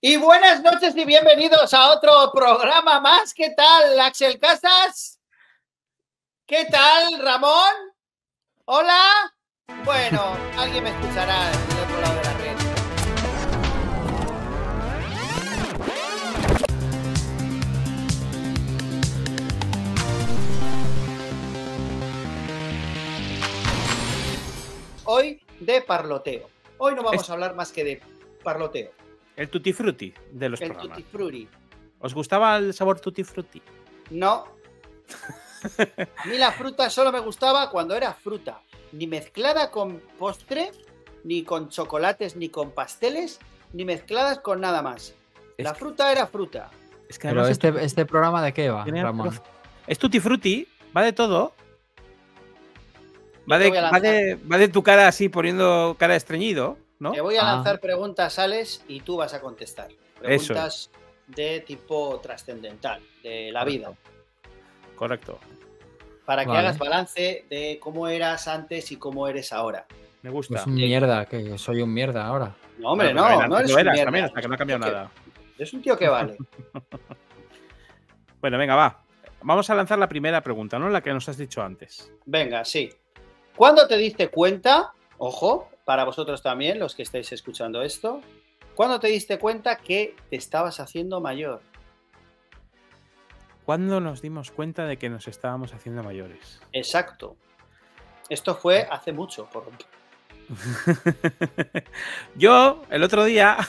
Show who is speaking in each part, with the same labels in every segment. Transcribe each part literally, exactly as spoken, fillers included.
Speaker 1: Y buenas noches y bienvenidos a otro programa más. ¿Qué tal, Axel Casas? ¿Qué tal, Ramón? ¿Hola? Bueno, alguien me escuchará del otro lado de la red. Hoy de parloteo. Hoy no vamos
Speaker 2: Es...
Speaker 1: a hablar más que de parloteo.
Speaker 2: El tutti frutti de los
Speaker 1: el
Speaker 2: programas.
Speaker 1: Tutti frutti.
Speaker 2: ¿Os gustaba el sabor tutti frutti?
Speaker 1: No. A mí la fruta solo me gustaba cuando era fruta. Ni mezclada con postre, ni con chocolates, ni con pasteles, ni mezcladas con nada más.
Speaker 2: Es
Speaker 1: la
Speaker 2: que...
Speaker 1: fruta era fruta.
Speaker 2: Es que
Speaker 3: Pero este,
Speaker 2: es...
Speaker 3: este programa ¿de qué va, Ramón?
Speaker 2: Es tutti frutti, va de todo. Va de, va, de, va de tu cara así poniendo cara de estreñido, ¿no?
Speaker 1: Te voy a
Speaker 3: ah.
Speaker 1: lanzar preguntas, Alex, y tú vas a contestar. Preguntas de tipo trascendental, de la
Speaker 2: Correcto.
Speaker 1: vida.
Speaker 2: Correcto.
Speaker 1: Para que
Speaker 3: vale.
Speaker 1: hagas balance de cómo eras antes y cómo eres ahora.
Speaker 2: Me gusta.
Speaker 3: Pues un mierda, que soy un mierda ahora.
Speaker 1: No, hombre,
Speaker 2: bueno,
Speaker 1: no,
Speaker 2: no,
Speaker 1: no eres
Speaker 2: lo
Speaker 1: un
Speaker 2: eras
Speaker 1: mierda.
Speaker 2: también, hasta que no ha cambiado nada.
Speaker 1: Es un tío que vale.
Speaker 2: Bueno, venga, va. Vamos a lanzar la primera pregunta, ¿no? La que nos has dicho antes.
Speaker 1: Venga, sí. ¿Cuándo te diste cuenta, ojo, para vosotros también, los que estáis escuchando esto, ¿cuándo te diste cuenta que te estabas haciendo mayor?
Speaker 2: ¿Cuándo nos dimos cuenta de que nos estábamos haciendo mayores?
Speaker 1: Exacto. Esto fue hace mucho. Por...
Speaker 2: Yo, el otro día...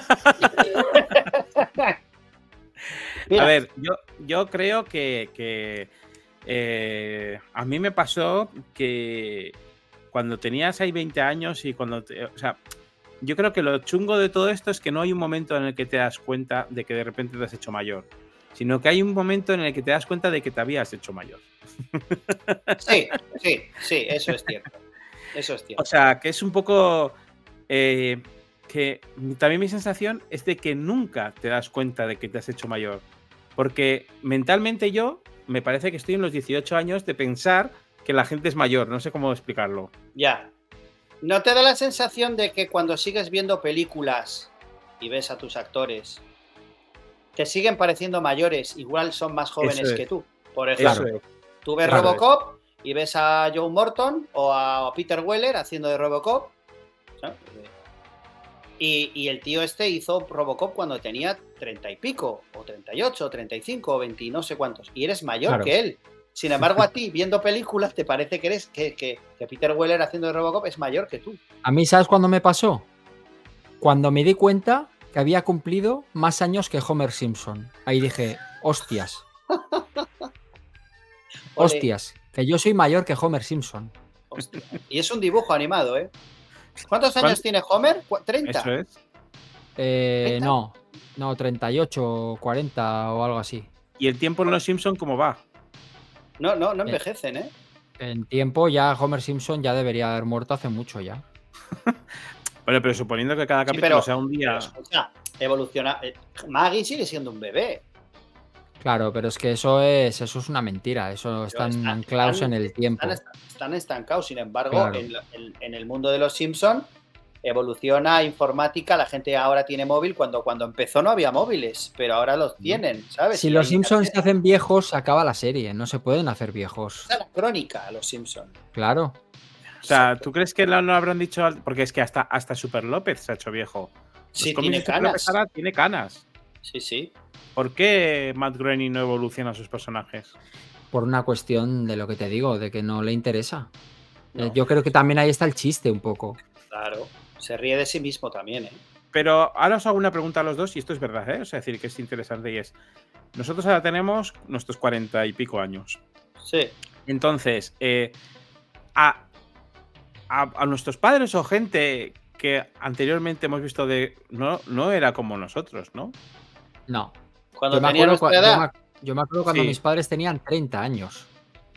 Speaker 2: A ver, yo, yo creo que, que eh, a mí me pasó que cuando tenías ahí veinte años y cuando... Te, o sea, yo creo que lo chungo de todo esto es que no hay un momento en el que te das cuenta de que de repente te has hecho mayor, sino que hay un momento en el que te das cuenta de que te habías hecho mayor.
Speaker 1: Sí, sí, sí, eso es cierto. Eso es cierto.
Speaker 2: O sea, que es un poco... Eh, que también mi sensación es de que nunca te das cuenta de que te has hecho mayor. Porque mentalmente yo me parece que estoy en los dieciocho años de pensar que la gente es mayor. No sé cómo explicarlo.
Speaker 1: Ya. ¿No te da la sensación de que cuando sigues viendo películas y ves a tus actores, te siguen pareciendo mayores, igual son más jóvenes que tú? Por ejemplo,
Speaker 2: Eso es.
Speaker 1: tú ves
Speaker 2: Claro
Speaker 1: Robocop es. y ves a Joe Morton o a Peter Weller haciendo de Robocop. ¿Sabes? Y, y el tío este hizo Robocop cuando tenía treinta y pico, o treinta y ocho, o treinta y cinco, o veinte, no sé cuántos. Y eres mayor claro. que él. Sin embargo, a ti, viendo películas, te parece que eres que, que, que Peter Weller haciendo de Robocop es mayor que tú.
Speaker 3: A mí, ¿sabes cuándo me pasó? Cuando me di cuenta que había cumplido más años que Homer Simpson. Ahí dije, hostias. Hostias, que yo soy mayor que Homer Simpson.
Speaker 1: Hostia. Y es un dibujo animado, ¿eh? ¿Cuántos años ¿Cuánto? tiene Homer? ¿treinta?
Speaker 2: Eso es.
Speaker 3: Eh,
Speaker 1: ¿treinta?
Speaker 3: No, no, treinta y ocho, cuarenta o algo así.
Speaker 2: ¿Y el tiempo en los Simpson cómo va?
Speaker 1: No, no, no envejecen, ¿eh?
Speaker 3: En tiempo ya Homer Simpson ya debería haber muerto hace mucho ya.
Speaker 2: Bueno, pero suponiendo que cada capítulo sí, pero, sea un día...
Speaker 1: Pero, o sea, evoluciona... Maggie sigue siendo un bebé.
Speaker 3: Claro, pero es que eso es eso es una mentira. Eso están, están anclados están, en el tiempo.
Speaker 1: Están, están estancados. Sin embargo,
Speaker 3: claro.
Speaker 1: en, en, en el mundo de los Simpsons evoluciona informática. La gente ahora tiene móvil. Cuando, cuando empezó no había móviles, pero ahora los tienen, ¿sabes?
Speaker 3: Si
Speaker 1: y
Speaker 3: los Simpsons se hacen viejos, se acaba la serie. No se pueden hacer viejos.
Speaker 1: Es la crónica, los Simpsons.
Speaker 3: Claro.
Speaker 2: O sea, ¿tú crees que no lo habrán dicho? Porque es que hasta, hasta Super López se ha hecho viejo.
Speaker 1: Sí, tiene canas.
Speaker 2: Ahora tiene canas.
Speaker 1: Sí, sí.
Speaker 2: ¿Por qué Matt Groening no evoluciona sus personajes?
Speaker 3: Por una cuestión de lo que te digo, de que no le interesa.
Speaker 1: No.
Speaker 3: Yo creo que también ahí está el chiste un poco.
Speaker 1: Claro, se ríe de sí mismo también, ¿eh?
Speaker 2: Pero ahora os hago una pregunta a los dos y esto es verdad, ¿eh? O sea, es decir, que es interesante y es... Nosotros ahora tenemos nuestros cuarenta y pico años.
Speaker 1: Sí.
Speaker 2: Entonces, eh, a, a, a nuestros padres o gente que anteriormente hemos visto de... No, no era como nosotros, ¿no?
Speaker 3: No.
Speaker 1: Cuando
Speaker 3: yo, me
Speaker 1: tenía
Speaker 3: acuerdo,
Speaker 1: edad.
Speaker 3: Yo, me, yo me acuerdo cuando
Speaker 2: sí.
Speaker 3: mis padres tenían treinta años.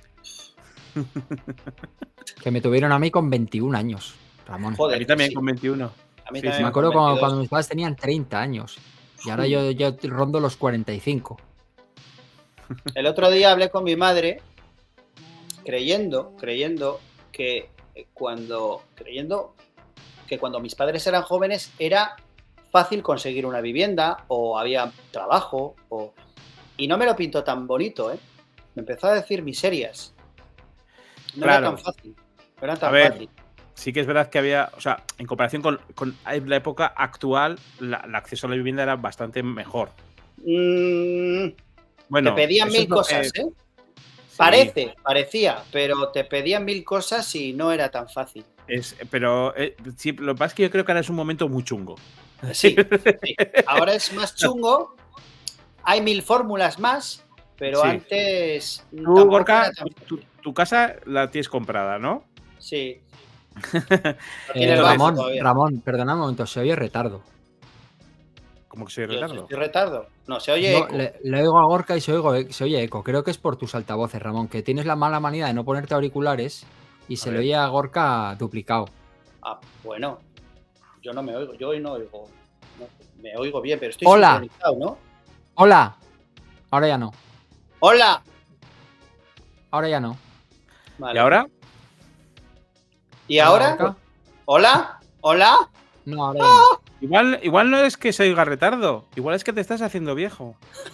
Speaker 3: Que me tuvieron a mí con veintiún años, Ramón.
Speaker 2: Joder, a mí también sí. con veintiuno.
Speaker 1: A mí
Speaker 2: sí,
Speaker 1: también
Speaker 2: sí.
Speaker 3: Me acuerdo cuando, cuando mis padres tenían treinta años. Y ahora yo, yo rondo los cuarenta y cinco.
Speaker 1: El otro día hablé con mi madre creyendo, creyendo que cuando, creyendo que cuando mis padres eran jóvenes era fácil conseguir una vivienda o había trabajo o... y no me lo pintó tan bonito, ¿eh? Me empezó a decir miserias. No
Speaker 2: Claro.
Speaker 1: era tan fácil. No era
Speaker 2: A
Speaker 1: tan
Speaker 2: ver,
Speaker 1: fácil.
Speaker 2: sí que es verdad que había, o sea, en comparación con, con la época actual, la- el acceso a la vivienda era bastante mejor.
Speaker 1: Mm,
Speaker 2: Bueno,
Speaker 1: te pedían
Speaker 2: eso
Speaker 1: mil
Speaker 2: es lo
Speaker 1: cosas,
Speaker 2: que-
Speaker 1: ¿eh?
Speaker 2: sí,
Speaker 1: Parece, parecía, pero te pedían mil cosas y no era tan fácil.
Speaker 2: es- pero eh, sí, lo que pasa es que yo creo que ahora es un momento muy chungo.
Speaker 1: Sí, sí. Ahora es más chungo, hay mil fórmulas más, pero
Speaker 2: Sí.
Speaker 1: antes
Speaker 2: Tú,
Speaker 1: tampoco
Speaker 2: Gorka,
Speaker 1: era tan
Speaker 2: tu,
Speaker 1: fácil.
Speaker 2: tu casa la tienes comprada, ¿no?
Speaker 1: Sí. No
Speaker 3: Eh,
Speaker 1: tiene el
Speaker 2: Entonces-
Speaker 1: banco
Speaker 3: Ramón,
Speaker 1: todavía.
Speaker 3: Ramón, perdona un momento, se oye retardo.
Speaker 2: Como que soy
Speaker 1: Yo
Speaker 2: retardo.
Speaker 1: estoy retardo. No, se oye
Speaker 3: No,
Speaker 1: eco.
Speaker 3: le, le oigo a Gorka y se, oigo, se oye eco. Creo que es por tus altavoces, Ramón, que tienes la mala manía de no ponerte auriculares y
Speaker 2: A
Speaker 3: se
Speaker 2: ver.
Speaker 3: le oye a Gorka duplicado.
Speaker 1: Ah, bueno, yo no me oigo, yo hoy no oigo. No, me oigo bien, pero estoy
Speaker 3: Hola.
Speaker 1: sincronizado, ¿no?
Speaker 3: ¡Hola! Ahora ya no.
Speaker 1: ¡Hola!
Speaker 3: Ahora ya no.
Speaker 1: Vale.
Speaker 2: ¿Y ahora?
Speaker 1: ¿Y
Speaker 3: Hola,
Speaker 1: ahora?
Speaker 3: Gorka.
Speaker 1: ¿Hola? ¿Hola?
Speaker 3: No, ahora ya no.
Speaker 2: Igual, igual no es que se oiga retardo, igual es que te estás haciendo viejo.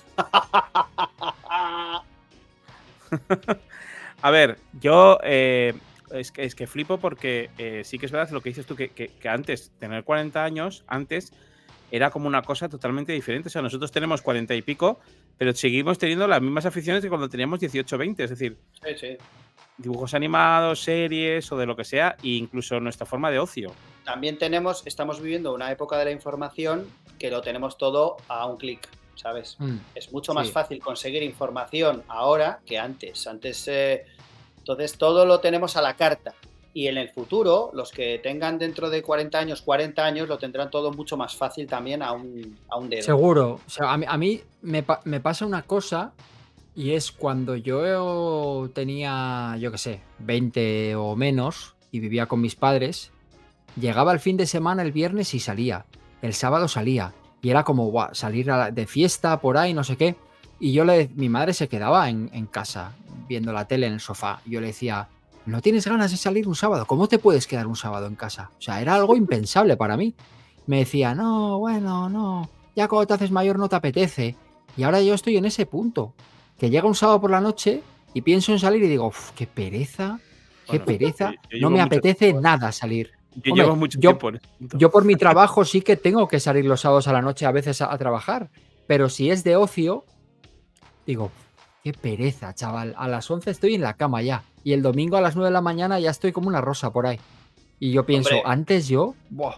Speaker 2: A ver, yo eh, es, que, es que flipo porque eh, sí que es verdad lo que dices tú, que, que- que antes, tener cuarenta años, antes era como una cosa totalmente diferente. O sea, nosotros tenemos cuarenta y pico, pero seguimos teniendo las mismas aficiones que cuando teníamos dieciocho, veinte. Es decir,
Speaker 1: Sí, sí.
Speaker 2: dibujos animados, series o de lo que sea, e incluso nuestra forma de ocio.
Speaker 1: También tenemos, estamos viviendo una época de la información que lo tenemos todo a un clic, ¿sabes?
Speaker 3: Mm,
Speaker 1: Es mucho más
Speaker 3: sí.
Speaker 1: fácil conseguir información ahora que antes. Antes, eh, entonces, todo lo tenemos a la carta. Y en el futuro, los que tengan dentro de cuarenta años, cuarenta años, lo tendrán todo mucho más fácil también a un, a un dedo.
Speaker 3: Seguro. O sea, a mí, a mí me, pa- me pasa una cosa y es cuando yo tenía, yo qué sé, veinte o menos y vivía con mis padres, llegaba el fin de semana el viernes y salía. El sábado salía. Y era como, guau, salir a la- de fiesta por ahí, no sé qué. Y yo le, mi madre se quedaba en, en casa viendo la tele en el sofá. Y yo le decía, ¿no tienes ganas de salir un sábado? ¿Cómo te puedes quedar un sábado en casa? O sea, era algo impensable para mí. Me decía, no, bueno, no, ya cuando te haces mayor no te apetece. Y ahora yo estoy en ese punto, que llega un sábado por la noche y pienso en salir y digo, "Uf, qué pereza, qué
Speaker 2: Bueno,
Speaker 3: pereza,
Speaker 2: yo- yo
Speaker 3: no
Speaker 2: llevo
Speaker 3: me
Speaker 2: mucho
Speaker 3: apetece
Speaker 2: tiempo-
Speaker 3: nada salir".
Speaker 2: Yo
Speaker 3: Hombre,
Speaker 2: llevo mucho
Speaker 3: yo-
Speaker 2: tiempo en ese punto.
Speaker 3: Yo por mi trabajo sí que tengo que salir los sábados a la noche a veces a, a trabajar, pero si es de ocio, digo, qué pereza, chaval, a las once estoy en la cama ya y el domingo a las nueve de la mañana ya estoy como una rosa por ahí. Y yo pienso,
Speaker 1: Hombre.
Speaker 3: antes yo, buah,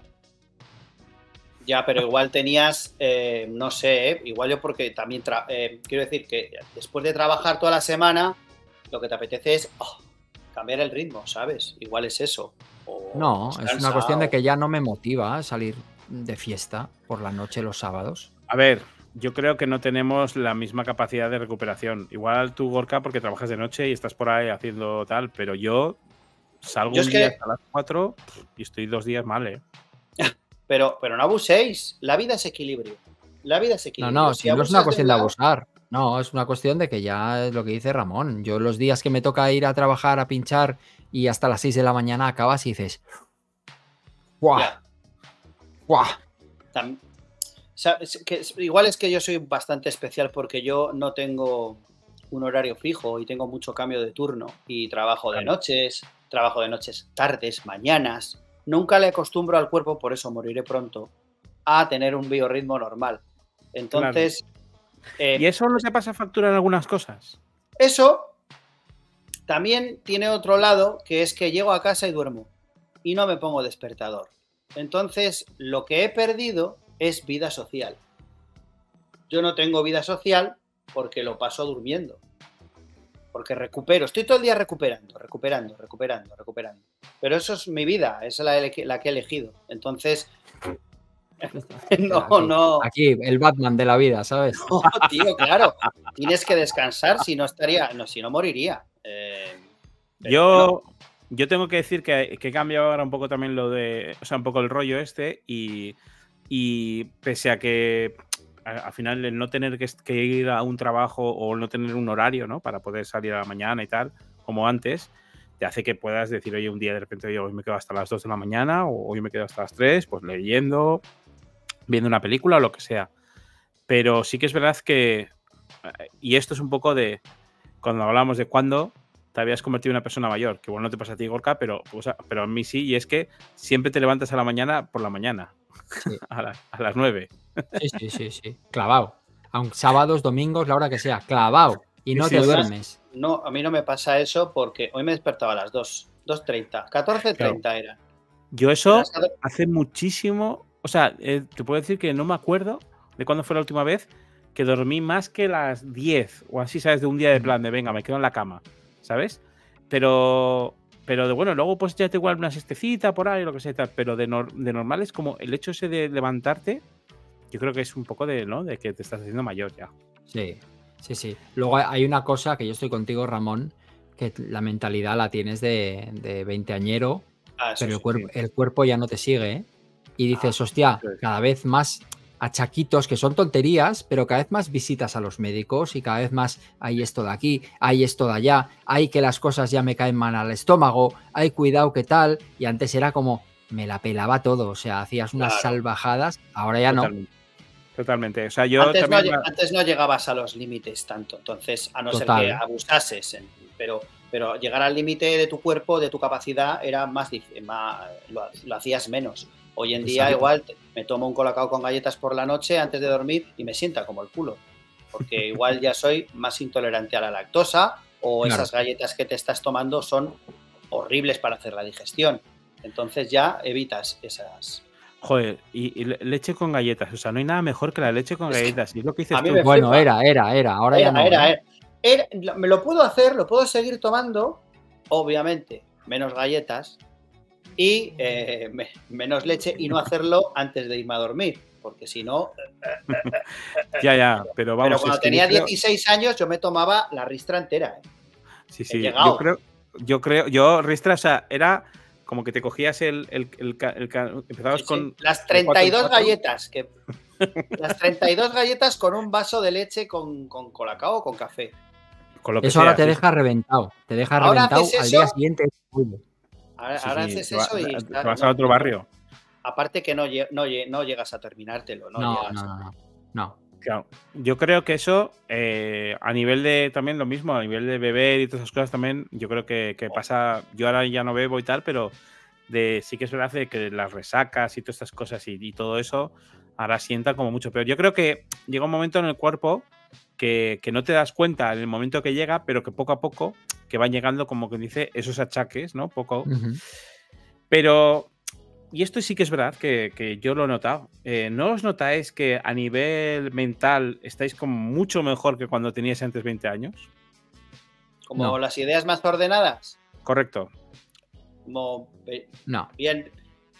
Speaker 1: Ya, pero igual tenías, eh, no sé, ¿eh? Igual yo porque también, tra- eh, quiero decir que después de trabajar toda la semana, lo que te apetece es oh, cambiar el ritmo, ¿sabes? Igual es eso. O
Speaker 3: no,
Speaker 1: estás
Speaker 3: es una cuestión de
Speaker 1: cansado.
Speaker 3: que ya no me motiva salir de fiesta por la noche los sábados.
Speaker 2: A ver, yo creo que no tenemos la misma capacidad de recuperación. Igual tú, Gorka, porque trabajas de noche y estás por ahí haciendo tal, pero yo salgo
Speaker 1: Yo
Speaker 2: un
Speaker 1: es
Speaker 2: día
Speaker 1: que-
Speaker 2: hasta las cuatro y estoy dos días mal, ¿eh?
Speaker 1: Pero, pero no abuséis. La vida es equilibrio. La vida es
Speaker 3: No,
Speaker 1: equilibrio.
Speaker 3: no,
Speaker 1: Si
Speaker 3: si no es
Speaker 1: abusas
Speaker 3: una
Speaker 1: de
Speaker 3: cuestión
Speaker 1: un
Speaker 3: de
Speaker 1: lado-
Speaker 3: abusar. No, es una cuestión de que ya es lo que dice Ramón. Yo los días que me toca ir a trabajar, a pinchar y hasta las seis de la mañana acabas y dices, ¡guau!
Speaker 1: Ya.
Speaker 3: ¡Guau!
Speaker 1: Tam- sabes que es- igual es que yo soy bastante especial porque yo no tengo un horario fijo y tengo mucho cambio de turno y trabajo de
Speaker 2: Claro.
Speaker 1: noches, trabajo de noches tardes, mañanas. Nunca le acostumbro al cuerpo, por eso moriré pronto, a tener un biorritmo normal. Entonces, eh,
Speaker 2: ¿Y eso no te pasa factura en algunas cosas?
Speaker 1: eso también tiene otro lado, que es que llego a casa y duermo y no me pongo despertador. Entonces, lo que he perdido es vida social. Yo no tengo vida social porque lo paso durmiendo. Porque recupero, estoy todo el día recuperando, recuperando, recuperando, recuperando. Pero eso es mi vida, esa es la, ele- la que he elegido. Entonces, no,
Speaker 3: aquí,
Speaker 1: no,
Speaker 3: Aquí, el Batman de la vida, ¿sabes?
Speaker 1: no, tío, claro. Tienes que descansar, si no estaría, no, si no moriría. Eh, pero
Speaker 2: Yo,
Speaker 1: bueno.
Speaker 2: yo tengo que decir que, que he cambiado ahora un poco también lo de. O sea, un poco el rollo este. Y, y pese a que a- al final el no tener que, est- que ir a un trabajo o no tener un horario, ¿no? Para poder salir a la mañana y tal, como antes, te hace que puedas decir, oye, un día de repente, oye, hoy me quedo hasta las dos de la mañana o hoy me quedo hasta las tres, pues leyendo. viendo una película o lo que sea. Pero sí que es verdad que, y esto es un poco de, cuando hablamos de cuándo te habías convertido en una persona mayor, que igual no te pasa a ti, Gorka, pero, o sea, pero a mí sí, y es que siempre te levantas a la mañana por la mañana, sí. a, la, a las nueve.
Speaker 3: Sí, sí, sí, sí, clavado. Aunque sábados, domingos, la hora que sea, clavado. Y no sí, te sí, duermes.
Speaker 1: No, a mí no me pasa eso porque hoy me despertaba a las dos, dos treinta, catorce treinta claro. Era.
Speaker 2: Yo eso hace muchísimo, o sea, eh, te puedo decir que no me acuerdo de cuándo fue la última vez que dormí más que las diez o así, ¿sabes? De un día de plan de venga, me quedo en la cama, ¿sabes? Pero, pero de bueno, luego pues ya te igual una siestecita por ahí, lo que sea y tal, pero de, nor de normal es como el hecho ese de levantarte, yo creo que es un poco de, ¿no? De que te estás haciendo mayor ya.
Speaker 3: Sí, sí, sí. Luego hay una cosa que yo estoy contigo, Ramón, que la mentalidad la tienes de, de veinteañero, ah, pero el, sí, cuerpo, sí. el cuerpo ya no te sigue, ¿eh? Y dices, ah, hostia, sí. cada vez más achaquitos, que son tonterías, pero cada vez más visitas a los médicos y cada vez más hay esto de aquí, hay esto de allá, hay que las cosas ya me caen mal al estómago, hay cuidado que tal, y antes era como, me la pelaba todo, o sea, hacías unas claro. salvajadas, ahora ya
Speaker 2: Totalmente.
Speaker 3: no.
Speaker 2: Totalmente, o sea, yo
Speaker 1: antes,
Speaker 2: también...
Speaker 1: no, antes no llegabas a los límites tanto, entonces, a no Total. ser que abusases, pero, pero llegar al límite de tu cuerpo, de tu capacidad, era más, más lo, lo hacías menos. Hoy en día Exacto. igual me tomo un colacao con galletas por la noche antes de dormir y me sienta como el culo, porque igual ya soy más intolerante a la lactosa o claro. esas galletas que te estás tomando son horribles para hacer la digestión. Entonces ya evitas esas...
Speaker 2: Joder, y, y leche con galletas, o sea, no hay nada mejor que la leche con galletas. Y es lo que dices tú.
Speaker 3: Bueno, era, era, era, ahora
Speaker 1: era,
Speaker 3: ya no.
Speaker 1: Era, era, era. Era, me lo puedo hacer, lo puedo seguir tomando, obviamente, menos galletas y eh, me, menos leche y no hacerlo antes de irme a dormir, porque si no...
Speaker 2: ya, ya, pero vamos...
Speaker 1: Pero cuando es que tenía creo... dieciséis años yo me tomaba la ristra entera. ¿eh?
Speaker 2: Sí, sí, yo creo, yo creo, yo ristra, o sea, era... como que te cogías el... el, el, el, el empezabas sí, con...
Speaker 1: Sí. Las treinta y dos galletas. Que, las treinta y dos galletas con un vaso de leche con, con colacao o con café.
Speaker 3: Con lo que eso sea, ahora te sí. deja reventado. Te deja ahora reventado al
Speaker 1: eso,
Speaker 3: día siguiente.
Speaker 1: Ahora, sí, ahora sí, haces eso y...
Speaker 2: Te vas a otro barrio.
Speaker 1: Aparte que no, no, no llegas a terminártelo. No,
Speaker 3: no,
Speaker 1: llegas
Speaker 3: no, no, no. no.
Speaker 2: Claro. Yo creo que eso, eh, a nivel de también lo mismo, a nivel de beber y todas esas cosas también, yo creo que, que pasa, yo ahora ya no bebo y tal, pero de sí que es verdad de que las resacas y todas estas cosas y, y todo eso ahora sienta como mucho peor. Yo creo que llega un momento en el cuerpo que, que no te das cuenta en el momento que llega, pero que poco a poco que van llegando, como que dice, esos achaques, ¿no? Poco. Uh-huh. Pero... Y esto sí que es verdad que, que yo lo he notado. Eh, ¿No os notáis que a nivel mental estáis como mucho mejor que cuando teníais antes veinte años?
Speaker 1: ¿Como
Speaker 3: no.
Speaker 1: las ideas más ordenadas?
Speaker 2: Correcto.
Speaker 1: Como...
Speaker 3: No.
Speaker 1: Bien.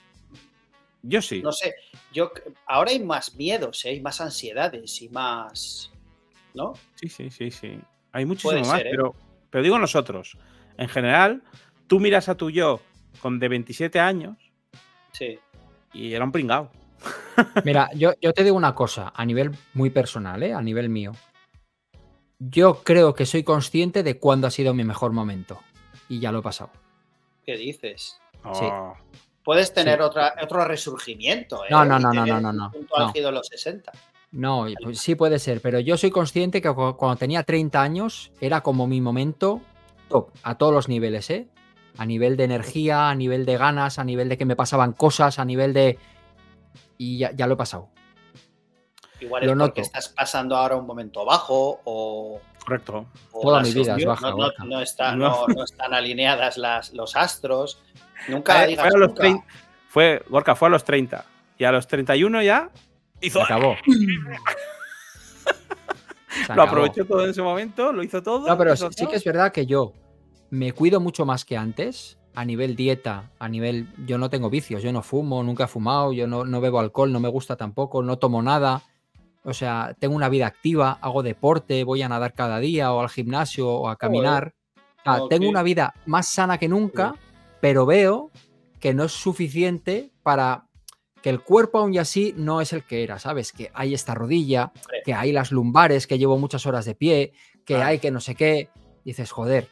Speaker 2: Yo sí.
Speaker 1: No sé. Yo, ahora hay más miedos, ¿eh? Hay más ansiedades y más... ¿No?
Speaker 2: Sí, sí, sí, sí. Hay muchísimo más,
Speaker 1: ser, ¿eh?
Speaker 2: pero, pero digo nosotros. En general, tú miras a tu yo con de veintisiete años.
Speaker 1: Sí.
Speaker 2: Y era un pringao.
Speaker 3: Mira, yo, yo te digo una cosa, a nivel muy personal, ¿eh? A nivel mío. Yo creo que soy consciente de cuándo ha sido mi mejor momento. Y ya lo he pasado.
Speaker 1: ¿Qué dices?
Speaker 2: Oh.
Speaker 3: Sí.
Speaker 1: Puedes tener sí. otra, otro resurgimiento, ¿eh?
Speaker 3: No, no, no, no, no, no, no.
Speaker 1: Punto álgido en los sesenta.
Speaker 3: No, pues sí puede ser, pero yo soy consciente que cuando tenía treinta años era como mi momento top, a todos los niveles, ¿eh? A nivel de energía, a nivel de ganas, a nivel de que me pasaban cosas, a nivel de... Y ya, ya lo he pasado.
Speaker 1: Igual es lo porque noto. Estás pasando ahora un momento bajo o...
Speaker 2: Correcto.
Speaker 3: O Toda mi vida es baja.
Speaker 1: No, no, no, está, no, no están alineadas las, los astros. Nunca eh, digas
Speaker 2: fue a los
Speaker 1: nunca.
Speaker 2: treinta, fue, Gorka, fue a los treinta. Y a los treinta y uno ya hizo...
Speaker 3: Se acabó.
Speaker 2: Se lo aprovechó todo en ese momento, lo hizo todo.
Speaker 3: No, pero sí, sí que es verdad que yo... Me cuido mucho más que antes, a nivel dieta, a nivel... Yo no tengo vicios, yo no fumo, nunca he fumado, yo no, no bebo alcohol, no me gusta tampoco, no tomo nada. O sea, tengo una vida activa, hago deporte, voy a nadar cada día o al gimnasio o a caminar. O sea, okay. Tengo una vida más sana que nunca, sí. Pero veo que no es suficiente para... Que el cuerpo aún y así no es el que era, ¿sabes? Que hay esta rodilla, sí. Que hay las lumbares, que llevo muchas horas de pie, que ah. hay que no sé qué. Dices, joder...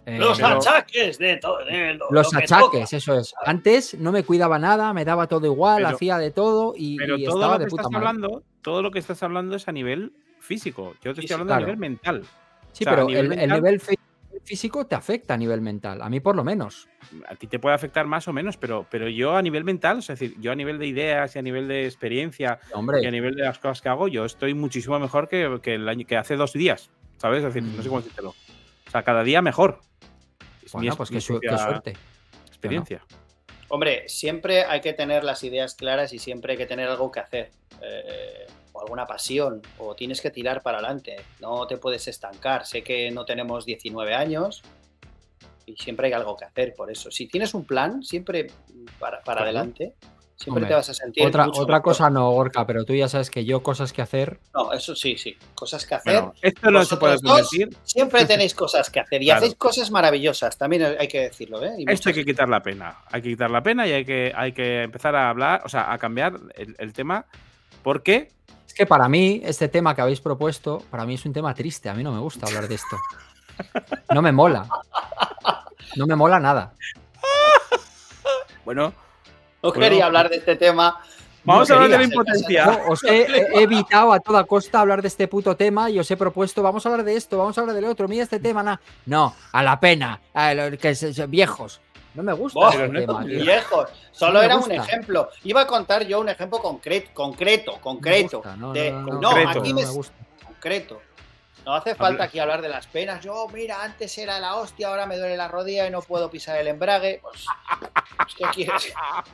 Speaker 1: Eh, los pero, achaques de todo. De lo,
Speaker 3: los
Speaker 1: lo
Speaker 3: achaques, eso es. Antes no me cuidaba nada, me daba todo igual, pero, hacía de todo y,
Speaker 2: pero
Speaker 3: y
Speaker 2: todo
Speaker 3: estaba
Speaker 2: lo que
Speaker 3: de puta
Speaker 2: estás
Speaker 3: madre.
Speaker 2: hablando, todo lo que estás hablando es a nivel físico. Yo te
Speaker 3: sí,
Speaker 2: estoy hablando
Speaker 3: claro.
Speaker 2: a nivel mental.
Speaker 3: Sí,
Speaker 2: o sea,
Speaker 3: pero
Speaker 2: nivel
Speaker 3: el,
Speaker 2: mental,
Speaker 3: el nivel físico te afecta a nivel mental. A mí por lo menos.
Speaker 2: A ti te puede afectar más o menos, pero, pero yo a nivel mental, es decir, yo a nivel de ideas y a nivel de experiencia
Speaker 3: Hombre.
Speaker 2: y a nivel de las cosas que hago, yo estoy muchísimo mejor que, que, el año, que hace dos días, ¿sabes? Es decir, mm. no sé cómo decírtelo. O sea, cada día mejor.
Speaker 3: Bueno,
Speaker 2: mi,
Speaker 3: pues
Speaker 2: mi
Speaker 3: qué, su qué suerte.
Speaker 2: Experiencia.
Speaker 1: Bueno. Hombre, siempre hay que tener las ideas claras y siempre hay que tener algo que hacer. Eh, o alguna pasión, o tienes que tirar para adelante. No te puedes estancar. Sé que no tenemos diecinueve años y siempre hay algo que hacer. Por eso, si tienes un plan, siempre para, para claro. adelante, siempre Hombre, te vas a sentir
Speaker 3: Otra,
Speaker 1: mucho
Speaker 3: otra
Speaker 1: mejor.
Speaker 3: cosa no, Gorka, pero tú ya sabes que yo cosas que hacer...
Speaker 1: No, eso sí, sí. Cosas que hacer.
Speaker 2: Bueno, esto no se puede convertir.
Speaker 1: Siempre tenéis cosas que hacer y claro. hacéis cosas maravillosas, también hay que decirlo. ¿eh? Y
Speaker 2: esto hay que quitar la pena. Hay que quitar la pena y hay que, hay que empezar a hablar, o sea, a cambiar el, el tema. ¿Por qué?
Speaker 3: Es que para mí, este tema que habéis propuesto, para mí es un tema triste. A mí no me gusta hablar de esto. No me mola. No me mola nada.
Speaker 2: Bueno.
Speaker 1: No
Speaker 2: bueno,
Speaker 1: quería hablar de este tema.
Speaker 2: Vamos
Speaker 1: no
Speaker 2: a hablar de la impotencia.
Speaker 3: No, os he, he evitado a toda costa hablar de este puto tema y os he propuesto, vamos a hablar de esto, vamos a hablar del otro, mira este tema, nah. No, a la pena, a los que se, viejos. No me gusta
Speaker 1: oh,
Speaker 3: ese
Speaker 1: no
Speaker 3: tema.
Speaker 1: Viejos, solo no era gusta. un ejemplo. Iba a contar yo un ejemplo concreto, concreto, concreto.
Speaker 3: No,
Speaker 1: de,
Speaker 3: no, no,
Speaker 1: no,
Speaker 2: concreto.
Speaker 1: aquí
Speaker 3: no
Speaker 1: me,
Speaker 3: me gusta.
Speaker 1: Concreto. No hace falta aquí hablar de las penas. Yo, mira, antes era la hostia, ahora me duele la rodilla y no puedo pisar el embrague. Pues, ¿qué quieres?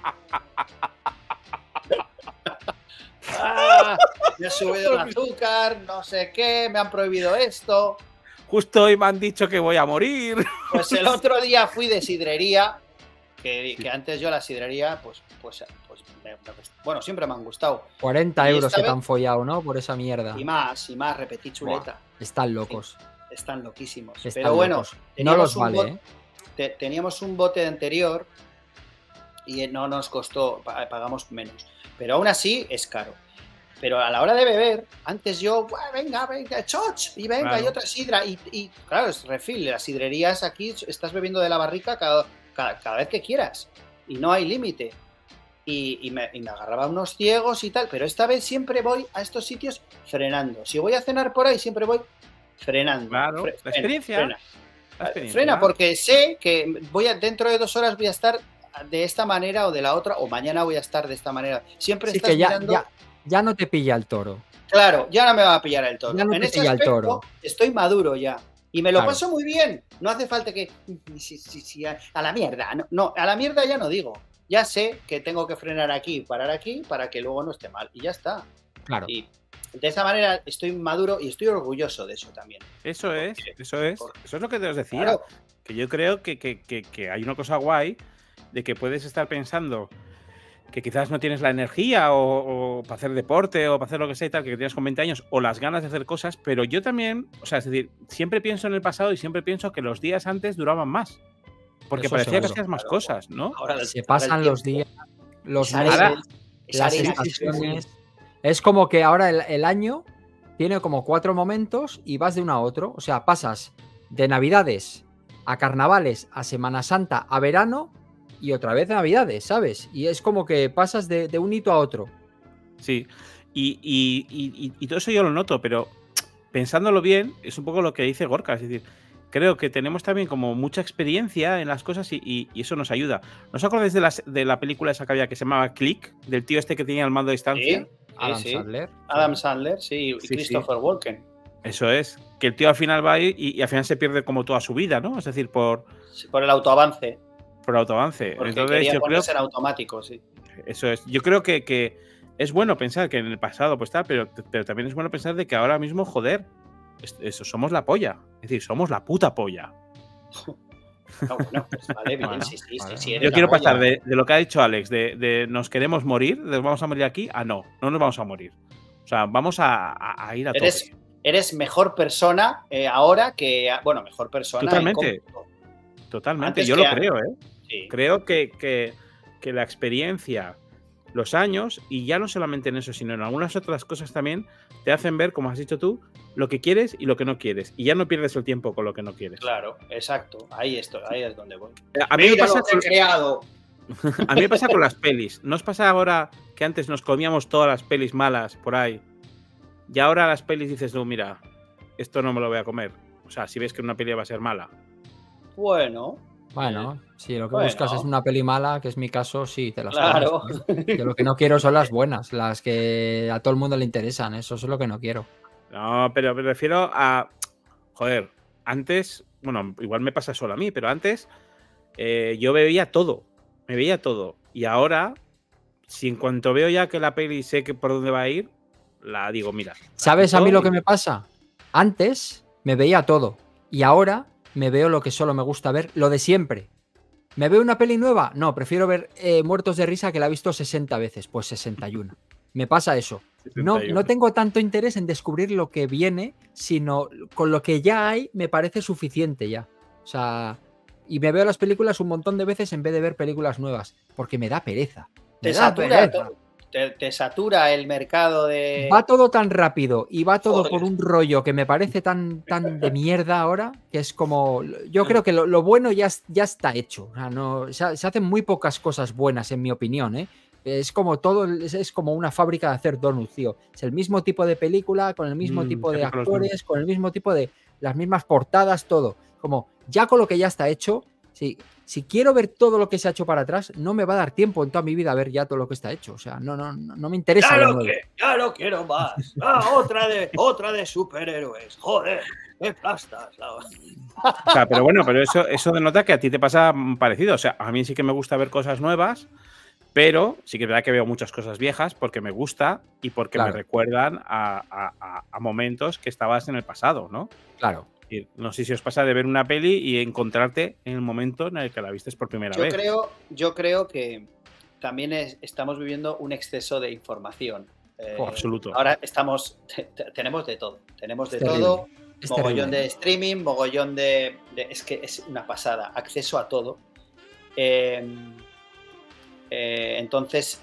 Speaker 1: Ah, me ha subido el azúcar, no sé qué, me han prohibido esto.
Speaker 2: Justo hoy me han dicho que voy a morir.
Speaker 1: Pues el otro día fui de sidrería, que, que antes yo la sidrería, pues, pues, pues me, me, bueno, siempre me han gustado.
Speaker 3: cuarenta euros que te han follado, ¿no? Por esa mierda.
Speaker 1: Y más, y más, repetí chuleta.
Speaker 3: Buah, están locos.
Speaker 1: Sí, están loquísimos.
Speaker 3: Están
Speaker 1: Pero bueno,
Speaker 3: locos. No los vale,
Speaker 1: bote,
Speaker 3: ¿eh?
Speaker 1: te, teníamos un bote anterior y no nos costó, pagamos menos. Pero aún así es caro. Pero a la hora de beber, antes yo, venga, venga, choch, y venga, claro. y otra sidra. Y, y claro, es refil. Las sidrerías aquí estás bebiendo de la barrica cada, cada, cada vez que quieras. Y no hay límite. Y, y, me, y me agarraba unos ciegos y tal. Pero esta vez siempre voy a estos sitios frenando. Si voy a cenar por ahí, siempre voy frenando.
Speaker 2: Claro,
Speaker 1: Fre
Speaker 2: la experiencia.
Speaker 1: Frena.
Speaker 2: La experiencia.
Speaker 1: Frena, porque sé que voy a, dentro de dos horas voy a estar de esta manera o de la otra, o mañana voy a estar de esta manera. Siempre
Speaker 3: sí,
Speaker 1: estás
Speaker 3: que ya,
Speaker 1: mirando...
Speaker 3: Ya, ya no te pilla el toro.
Speaker 1: Claro, ya no me va a pillar el toro.
Speaker 3: Ya no
Speaker 1: en
Speaker 3: te
Speaker 1: ese
Speaker 3: pilla
Speaker 1: aspecto,
Speaker 3: el toro.
Speaker 1: Estoy maduro ya. Y me lo
Speaker 3: claro.
Speaker 1: paso muy bien. No hace falta que... Sí, sí, sí, a la mierda. No, no, a la mierda ya no digo. Ya sé que tengo que frenar aquí, parar aquí, para que luego no esté mal. Y ya está.
Speaker 3: Claro.
Speaker 1: Y de esa manera estoy maduro y estoy orgulloso de eso también.
Speaker 2: Eso es, porque, eso es. Porque, eso es lo que te os decía.
Speaker 1: Claro.
Speaker 2: Que yo creo que, que, que, que hay una cosa guay de que puedes estar pensando que quizás no tienes la energía o, o para hacer deporte o para hacer lo que sea y tal, que tienes con veinte años, o las ganas de hacer cosas, pero yo también, o sea, es decir, siempre pienso en el pasado y siempre pienso que los días antes duraban más. Porque
Speaker 3: Eso
Speaker 2: parecía
Speaker 3: seguro.
Speaker 2: que hacías más
Speaker 1: Claro,
Speaker 2: cosas, ¿no?
Speaker 1: Ahora
Speaker 3: se pasan los días, los
Speaker 1: Esa
Speaker 3: meses,
Speaker 1: arena,
Speaker 3: las
Speaker 1: arena,
Speaker 3: estaciones. Es como que ahora el, el año tiene como cuatro momentos y vas de uno a otro. O sea, pasas de Navidades a Carnavales, a Semana Santa, a verano y otra vez Navidades, ¿sabes? Y es como que pasas de, de un hito a otro.
Speaker 2: Sí, y, y, y, y todo eso yo lo noto, pero pensándolo bien, es un poco lo que dice Gorka, es decir, creo que tenemos también como mucha experiencia en las cosas y, y, y eso nos ayuda. ¿No os acordáis de, las, de la película esa que había que se llamaba Click? Del tío este que tenía el mando a distancia.
Speaker 1: Sí,
Speaker 3: Adam
Speaker 1: sí.
Speaker 3: Sandler.
Speaker 1: Adam Sandler, sí, y
Speaker 2: Sí,
Speaker 1: Christopher
Speaker 2: sí.
Speaker 1: Walken.
Speaker 2: Eso es, que el tío al final va y, y al final se pierde como toda su vida, ¿no? Es decir, por,
Speaker 1: Sí, por el autoavance.
Speaker 2: por autoavance.
Speaker 1: Porque
Speaker 2: Entonces,
Speaker 1: quería
Speaker 2: yo creo,
Speaker 1: ponerse en automático, sí.
Speaker 2: eso es. Yo creo que, que es bueno pensar que en el pasado pues tal, pero, pero también es bueno pensar de que ahora mismo, joder, es- eso, somos la polla. Es decir, somos la puta polla.
Speaker 1: Ah, bueno, pues vale, bien,
Speaker 3: Bueno,
Speaker 1: sí, sí,
Speaker 3: vale.
Speaker 1: sí, sí, eres
Speaker 2: Yo
Speaker 1: la
Speaker 2: quiero
Speaker 1: polla.
Speaker 2: pasar de, de lo que ha dicho Alex, de, de nos queremos morir, de nos vamos a morir aquí, a no, no nos vamos a morir. O sea, vamos a, a- a ir a
Speaker 1: Eres,
Speaker 2: tope.
Speaker 1: eres mejor persona eh, ahora que... Bueno, mejor persona. en
Speaker 2: Totalmente.
Speaker 1: cómputo.
Speaker 2: Totalmente,
Speaker 1: antes
Speaker 2: yo
Speaker 1: que
Speaker 2: lo
Speaker 1: a-
Speaker 2: creo, ¿eh?
Speaker 1: Sí.
Speaker 2: Creo que, que, que la experiencia, los años, y ya no solamente en eso, sino en algunas otras cosas también, te hacen ver, como has dicho tú, lo que quieres y lo que no quieres. Y ya no pierdes el tiempo con lo que no quieres.
Speaker 1: Claro, exacto. Ahí estoy, ahí es donde voy.
Speaker 2: A mí me
Speaker 1: Mira
Speaker 2: pasa
Speaker 1: lo que he
Speaker 2: con...
Speaker 1: creado.
Speaker 2: A mí me pasa con las pelis. ¿No os pasa ahora que antes nos comíamos todas las pelis malas por ahí? Y ahora las pelis dices, no, mira, esto no me lo voy a comer. O sea, si ves que una peli va a ser mala.
Speaker 1: Bueno.
Speaker 3: Bueno, si lo que
Speaker 1: bueno.
Speaker 3: buscas es una peli mala, que es mi caso, sí, te las
Speaker 1: Claro.
Speaker 3: comes, ¿no? Yo lo que no quiero son las buenas, las que a todo el mundo le interesan. Eso es lo que no quiero.
Speaker 2: No, pero me refiero a... Joder, antes... Bueno, igual me pasa solo a mí, pero antes eh, yo veía todo. Me veía todo. Y ahora, si en cuanto veo ya que la peli sé que por dónde va a ir, la digo, mira.
Speaker 3: ¿Sabes a mí lo que me pasa? Antes me veía todo. Y ahora me veo lo que solo me gusta ver, lo de siempre. ¿Me veo una peli nueva? No, prefiero ver eh, Muertos de Risa, que la he visto sesenta veces. Pues sesenta y uno. Me pasa eso. No, no tengo tanto interés en descubrir lo que viene, sino con lo que ya hay me parece suficiente ya. O sea, y me veo las películas un montón de veces en vez de ver películas nuevas, porque me da pereza. Me
Speaker 1: Te
Speaker 3: da
Speaker 1: satura,
Speaker 3: pereza.
Speaker 1: te, te satura el mercado de...
Speaker 3: Va todo tan rápido y va todo
Speaker 1: Joder.
Speaker 3: por un rollo que me parece tan, tan de mierda ahora, que es como... Yo creo que lo, lo bueno ya, ya está hecho. O sea, no, se, se hacen muy pocas cosas buenas, en mi opinión, ¿eh? Es como todo, es, es como una fábrica de hacer donuts, tío. Es el mismo tipo de película, con el mismo
Speaker 2: Mm,
Speaker 3: tipo
Speaker 2: qué
Speaker 3: de
Speaker 2: rico los
Speaker 3: actores,
Speaker 2: donuts.
Speaker 3: con el mismo tipo de... las mismas portadas, todo. Como ya con lo que ya está hecho, sí, si quiero ver todo lo que se ha hecho para atrás, no me va a dar tiempo en toda mi vida a ver ya todo lo que está hecho. O sea, no, no, no, no me interesa
Speaker 1: Ya
Speaker 3: lo
Speaker 1: lo,
Speaker 3: nuevo.
Speaker 1: que, ya lo quiero más. Ah, otra, de, otra de superhéroes. Joder, qué plastas.
Speaker 2: O sea, pero bueno, pero eso, eso denota que a ti te pasa parecido. O sea, a mí sí que me gusta ver cosas nuevas, pero sí que es verdad que veo muchas cosas viejas porque me gusta y porque
Speaker 3: Claro.
Speaker 2: me recuerdan a, a- a momentos que estabas en el pasado, ¿no?
Speaker 3: Claro.
Speaker 2: Y no sé si os pasa de ver una peli y encontrarte en el momento en el que la vistes por primera
Speaker 1: Yo
Speaker 2: vez.
Speaker 1: creo, yo creo que también es- estamos viviendo un exceso de información. Eh,
Speaker 2: Oh, absoluto.
Speaker 1: Ahora estamos, te- te- tenemos de todo. Tenemos de
Speaker 3: Es terrible.
Speaker 1: todo.
Speaker 3: Es
Speaker 1: Mogollón
Speaker 3: terrible.
Speaker 1: de streaming, mogollón de, de- Es que es una pasada. Acceso a todo. Eh, eh, entonces,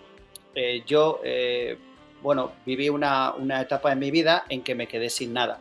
Speaker 1: eh, yo, eh, bueno, viví una, una etapa en mi vida en que me quedé sin nada.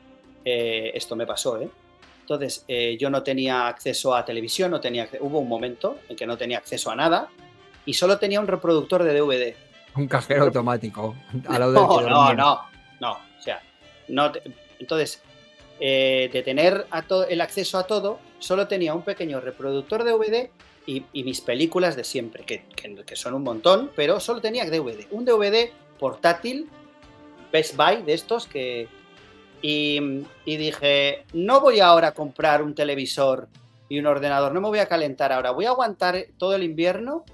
Speaker 1: Eh, esto me pasó, ¿eh? Entonces, eh, yo no tenía acceso a televisión, no tenía, hubo un momento en que no tenía acceso a nada y solo tenía un reproductor de D V D.
Speaker 3: Un cajero automático. A lo del
Speaker 1: No,
Speaker 3: que
Speaker 1: no,
Speaker 3: dormía.
Speaker 1: no, no. O sea, no te- entonces, eh, de tener a to- el acceso a todo, solo tenía un pequeño reproductor de D V D y, y mis películas de siempre, que, que- que son un montón, pero solo tenía D V D. Un D V D portátil, Best Buy, de estos que... Y, y dije, no voy ahora a comprar un televisor y un ordenador, no me voy a calentar ahora, voy a aguantar todo el invierno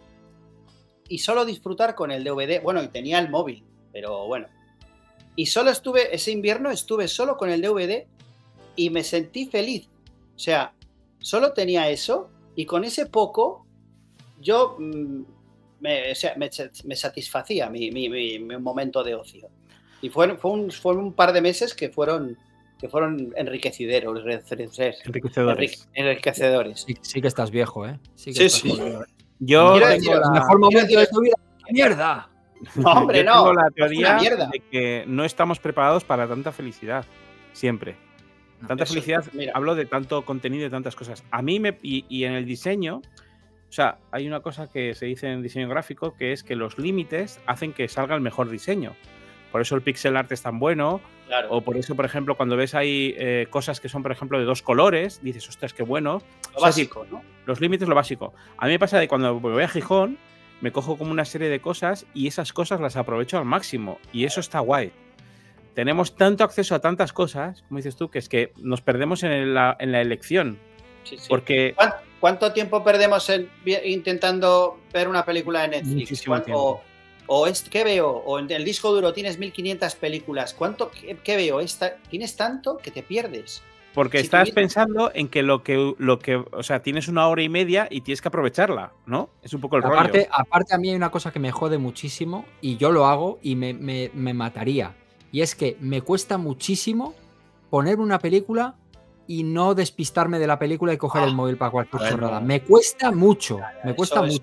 Speaker 1: y solo disfrutar con el D V D. Bueno, y tenía el móvil, pero bueno. Y solo estuve, ese invierno estuve solo con el D V D y me sentí feliz. O sea, solo tenía eso y con ese poco yo mm, me, o sea, me, me satisfacía mi, mi, mi, mi momento de ocio. Y fue, fue, un, fue un par de meses que fueron, que fueron enriquecideros,
Speaker 2: Enriquecedores.
Speaker 1: enriquecedores.
Speaker 3: Sí, sí que estás viejo, ¿eh? Sí,
Speaker 1: Sí,
Speaker 3: que estás
Speaker 1: sí.
Speaker 3: jodido, ¿eh?
Speaker 2: Yo
Speaker 1: Quiero
Speaker 2: tengo
Speaker 1: decir,
Speaker 3: El
Speaker 2: la,
Speaker 3: mejor momento
Speaker 1: quiero
Speaker 3: de
Speaker 1: decir-
Speaker 3: tu vida. ¡Mierda!
Speaker 1: No, hombre,
Speaker 2: yo
Speaker 1: no.
Speaker 2: tengo la
Speaker 1: Es una
Speaker 2: teoría
Speaker 1: mierda.
Speaker 2: de que no estamos preparados para tanta felicidad. Siempre. Tanta
Speaker 1: Eso,
Speaker 2: felicidad,
Speaker 1: mira.
Speaker 2: hablo de tanto contenido y tantas cosas. A mí me. Y, y en el diseño, o sea, hay una cosa que se dice en diseño gráfico que es que los límites hacen que salga el mejor diseño. Por eso el pixel art es tan bueno.
Speaker 1: Claro.
Speaker 2: O por eso, por ejemplo, cuando ves ahí eh, cosas que son, por ejemplo, de dos colores, dices, ostras, qué bueno.
Speaker 1: Lo
Speaker 2: O sea, sí,
Speaker 1: básico, ¿no?
Speaker 2: los límites, lo básico. A mí me pasa de cuando voy a Gijón, me cojo como una serie de cosas y esas cosas las aprovecho al máximo. Y eso está guay. Tenemos tanto acceso a tantas cosas, como dices tú, que es que nos perdemos en la, en la elección.
Speaker 1: Sí, sí.
Speaker 2: Porque
Speaker 1: ¿Cuán- ¿Cuánto tiempo perdemos en, vi- intentando ver una película de Netflix?
Speaker 2: Muchísimo
Speaker 1: ¿Cuán-
Speaker 2: tiempo.
Speaker 1: O, o es, ¿qué veo? O en el disco duro tienes mil quinientas películas. ¿Cuánto, qué, qué veo? Esta, tienes tanto que te pierdes.
Speaker 2: Porque
Speaker 1: Si
Speaker 2: estás
Speaker 1: tuviera-
Speaker 2: pensando en que lo que, lo que, o sea, tienes una hora y media y tienes que aprovecharla, ¿no? Es un poco el
Speaker 3: Aparte,
Speaker 2: rollo.
Speaker 3: aparte, a mí hay una cosa que me jode muchísimo y yo lo hago y me, me- me mataría. Y es que me cuesta muchísimo poner una película y no despistarme de la película y coger
Speaker 1: Ah,
Speaker 3: el móvil para cualquier
Speaker 2: bueno.
Speaker 3: chorrada. Me cuesta mucho, me
Speaker 1: Eso-
Speaker 3: cuesta
Speaker 1: eso
Speaker 3: mucho.
Speaker 1: es-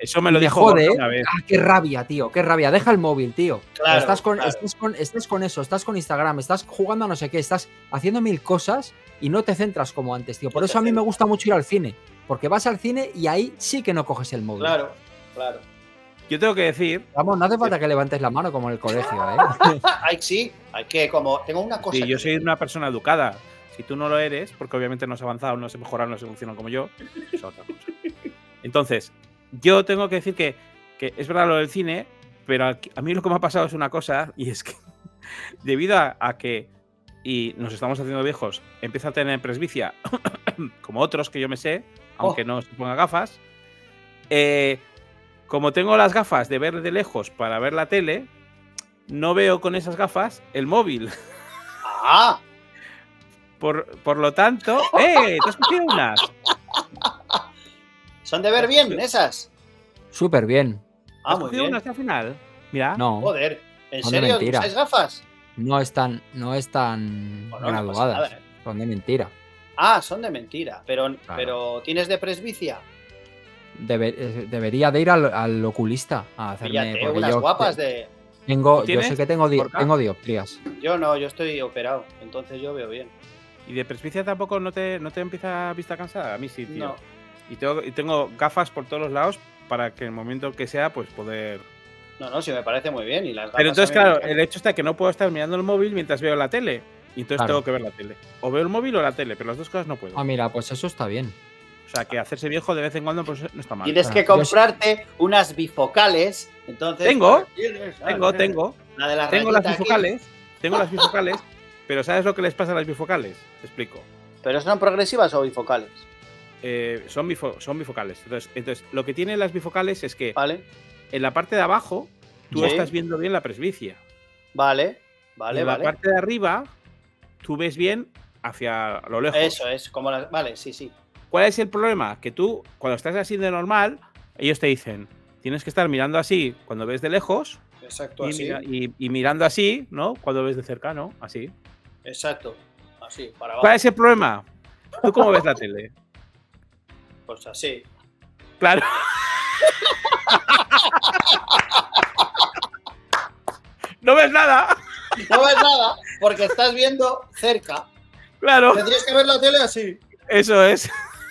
Speaker 2: Eso me lo
Speaker 3: me
Speaker 2: dijo
Speaker 3: jode,
Speaker 2: Gorka una vez.
Speaker 3: ah, qué rabia, tío, qué rabia. Deja el móvil, tío.
Speaker 1: Claro,
Speaker 3: estás, con,
Speaker 1: claro.
Speaker 3: estás, con, estás con eso, estás con Instagram, estás jugando a no sé qué, estás haciendo mil cosas y no te centras como antes, tío. Por
Speaker 1: No
Speaker 3: eso
Speaker 1: te
Speaker 3: a mí me
Speaker 1: centras.
Speaker 3: gusta mucho ir al cine, porque vas al cine y ahí sí que no coges el móvil.
Speaker 1: Claro, claro.
Speaker 2: Yo tengo que decir,
Speaker 3: Vamos, no hace falta que levantes la mano como en el colegio, ¿eh?
Speaker 1: Ay, sí, hay que como tengo una cosa.
Speaker 2: sí, yo
Speaker 1: que-
Speaker 2: soy una persona educada. Si tú no lo eres, porque obviamente no has avanzado, no has mejorado, no has evolucionado como yo, es otra cosa. Entonces, yo tengo que decir que, que es verdad lo del cine, pero aquí- a mí lo que me ha pasado es una cosa, y es que debido a, a que, y nos estamos haciendo viejos, empieza a tener presbicia, como otros que yo me sé, aunque
Speaker 1: Oh.
Speaker 2: no se ponga gafas, eh, como tengo las gafas de ver de lejos para ver la tele, no veo con esas gafas el móvil.
Speaker 1: Ah,
Speaker 2: Por, por lo tanto, ¡eh! ¿Te has cogido unas?
Speaker 1: son de ver bien esas.
Speaker 3: Súper bien.
Speaker 1: Ah,
Speaker 2: ¿Has
Speaker 1: muy
Speaker 2: cogido
Speaker 1: bien.
Speaker 2: unas al final? Mira.
Speaker 3: No,
Speaker 1: Joder, ¿en
Speaker 3: Son de
Speaker 1: serio
Speaker 3: mentira.
Speaker 1: usáis gafas?
Speaker 3: no están, no están
Speaker 1: Bueno, no pasa
Speaker 3: graduadas.
Speaker 1: nada, ¿eh?
Speaker 3: Son de mentira.
Speaker 1: Ah, son de mentira, pero,
Speaker 3: Claro.
Speaker 1: pero ¿tienes de presbicia?
Speaker 3: Debe- eh, debería de ir al, al oculista a hacerme.
Speaker 1: Píllate
Speaker 3: porque
Speaker 1: unas
Speaker 3: yo
Speaker 1: guapas de...
Speaker 3: tengo,
Speaker 2: ¿Tú
Speaker 3: yo
Speaker 2: tienes,
Speaker 3: sé que tengo, di-
Speaker 2: Gorka?
Speaker 3: tengo dioptrías.
Speaker 1: Yo no, yo estoy operado, entonces yo veo bien.
Speaker 2: ¿Y de presbicia tampoco no te, no te empieza vista cansada? A mí sí, tío.
Speaker 1: No.
Speaker 2: Y tengo, y tengo gafas por todos los lados para que en el momento que sea, pues poder.
Speaker 1: No, no, sí me parece muy bien. Y las gafas
Speaker 2: Pero entonces,
Speaker 1: a mí me
Speaker 2: claro,
Speaker 1: encantan.
Speaker 2: el hecho está que no puedo estar mirando el móvil mientras veo la tele. Y entonces
Speaker 3: Claro.
Speaker 2: tengo que ver la tele. O veo el móvil o la tele, pero las dos cosas no puedo.
Speaker 3: Ah, mira, pues eso está bien.
Speaker 2: O sea, que hacerse viejo de vez en cuando pues no está mal.
Speaker 1: Tienes
Speaker 3: Ah,
Speaker 1: que
Speaker 3: yo sí-
Speaker 1: comprarte unas bifocales. Entonces,
Speaker 2: Tengo,
Speaker 1: tienes, ah,
Speaker 2: Tengo,
Speaker 1: tienes
Speaker 2: tengo.
Speaker 1: La de la
Speaker 2: Tengo las
Speaker 1: rayita aquí.
Speaker 2: bifocales. Tengo las bifocales. Pero ¿sabes lo que les pasa a las bifocales? Te explico.
Speaker 1: ¿Pero son progresivas o bifocales?
Speaker 2: Eh, son, bifo- son bifocales. Entonces, entonces, lo que tienen las bifocales es que
Speaker 1: Vale,
Speaker 2: en la parte de abajo tú
Speaker 1: Sí.
Speaker 2: estás viendo bien la presbicia.
Speaker 1: vale,
Speaker 2: Y
Speaker 1: vale,
Speaker 2: en
Speaker 1: vale.
Speaker 2: la parte de arriba tú ves bien hacia lo lejos.
Speaker 1: Eso es, como las... Vale, sí, sí.
Speaker 2: ¿Cuál es el problema? Que tú, cuando estás así de normal, ellos te dicen, tienes que estar mirando así cuando ves de lejos
Speaker 1: Exacto,
Speaker 2: y,
Speaker 1: así.
Speaker 2: mira- y- y mirando así, ¿no? Cuando ves de cerca, ¿no? Así.
Speaker 1: Exacto. Así, para abajo.
Speaker 2: ¿Cuál es el problema? ¿Tú cómo ves la tele?
Speaker 1: Pues así.
Speaker 2: Claro. No ves nada.
Speaker 1: No ves nada porque estás viendo cerca.
Speaker 2: Claro.
Speaker 1: Tendrías que ver la tele así.
Speaker 2: Eso es.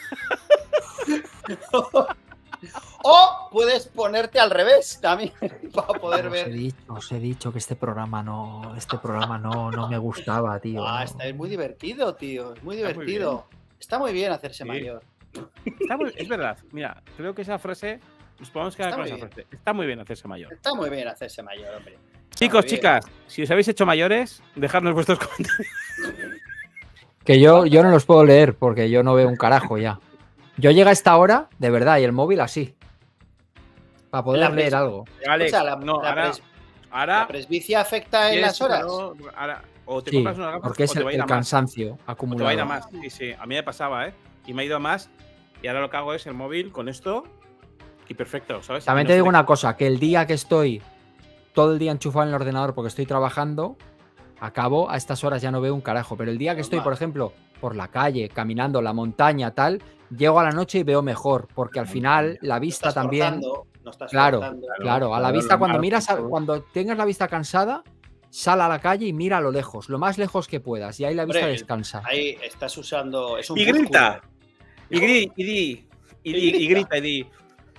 Speaker 1: O puedes ponerte al revés también para poder
Speaker 3: Os he
Speaker 1: ver.
Speaker 3: dicho, os he dicho que este programa no, este programa no, no me gustaba, tío.
Speaker 1: Ah,
Speaker 3: no.
Speaker 1: está, es muy divertido, tío. Es muy
Speaker 2: Está muy
Speaker 1: divertido. Está muy bien hacerse
Speaker 2: Sí.
Speaker 1: mayor.
Speaker 2: Está muy- es verdad. Mira, creo que esa frase nos podemos quedar
Speaker 1: Está
Speaker 2: con
Speaker 1: muy
Speaker 2: esa
Speaker 1: bien.
Speaker 2: frase. Está muy bien hacerse mayor.
Speaker 1: Está muy bien hacerse mayor, hombre. Está
Speaker 2: Chicos,
Speaker 1: muy bien.
Speaker 2: chicas, si os habéis hecho mayores, dejadnos vuestros comentarios.
Speaker 3: Que yo, yo no los puedo leer porque yo no veo un carajo ya. Yo llego a esta hora, de verdad, y el móvil así. Para poder
Speaker 1: La
Speaker 3: leer
Speaker 1: pres-
Speaker 3: algo.
Speaker 2: Alex,
Speaker 1: Escucha, la,
Speaker 2: no,
Speaker 1: la
Speaker 2: ahora,
Speaker 1: pres-
Speaker 2: ahora
Speaker 1: la presbicia afecta en
Speaker 2: tienes-
Speaker 1: las horas.
Speaker 2: no, ahora, o te
Speaker 3: Sí,
Speaker 2: compras unas gafas
Speaker 3: porque es
Speaker 2: o te
Speaker 3: el,
Speaker 2: va a ir
Speaker 3: el
Speaker 2: a más.
Speaker 3: cansancio
Speaker 2: O te va a
Speaker 3: acumulado.
Speaker 2: ir a más. Sí, sí. A mí me pasaba, ¿eh? Y me ha ido a más. Y ahora lo que hago es el móvil con esto y perfecto, ¿sabes?
Speaker 3: También
Speaker 2: Y
Speaker 3: te
Speaker 2: no
Speaker 3: digo
Speaker 2: se
Speaker 3: una cosa, que el día que estoy todo el día enchufado en el ordenador porque estoy trabajando, acabo a estas horas ya no veo un carajo. Pero el día que estoy,
Speaker 1: Normal.
Speaker 3: por ejemplo, por la calle, caminando, la montaña, tal, llego a la noche y veo mejor, porque al final la
Speaker 1: No
Speaker 3: vista
Speaker 1: estás
Speaker 3: también.
Speaker 1: forzando, no estás
Speaker 3: Claro,
Speaker 1: forzando.
Speaker 3: Claro, a la
Speaker 2: claro,
Speaker 3: vista,
Speaker 2: lo
Speaker 3: cuando
Speaker 2: malo,
Speaker 3: miras, a-
Speaker 2: todo.
Speaker 3: cuando tengas la vista cansada, sal a la calle y mira a lo lejos, lo más lejos que puedas, y ahí la vista
Speaker 1: Hombre,
Speaker 3: descansa.
Speaker 1: Ahí estás usando. Es un
Speaker 2: Y grita.
Speaker 1: músculo.
Speaker 2: Y, gri- y di. Y, di- y
Speaker 1: Y
Speaker 2: grita y di.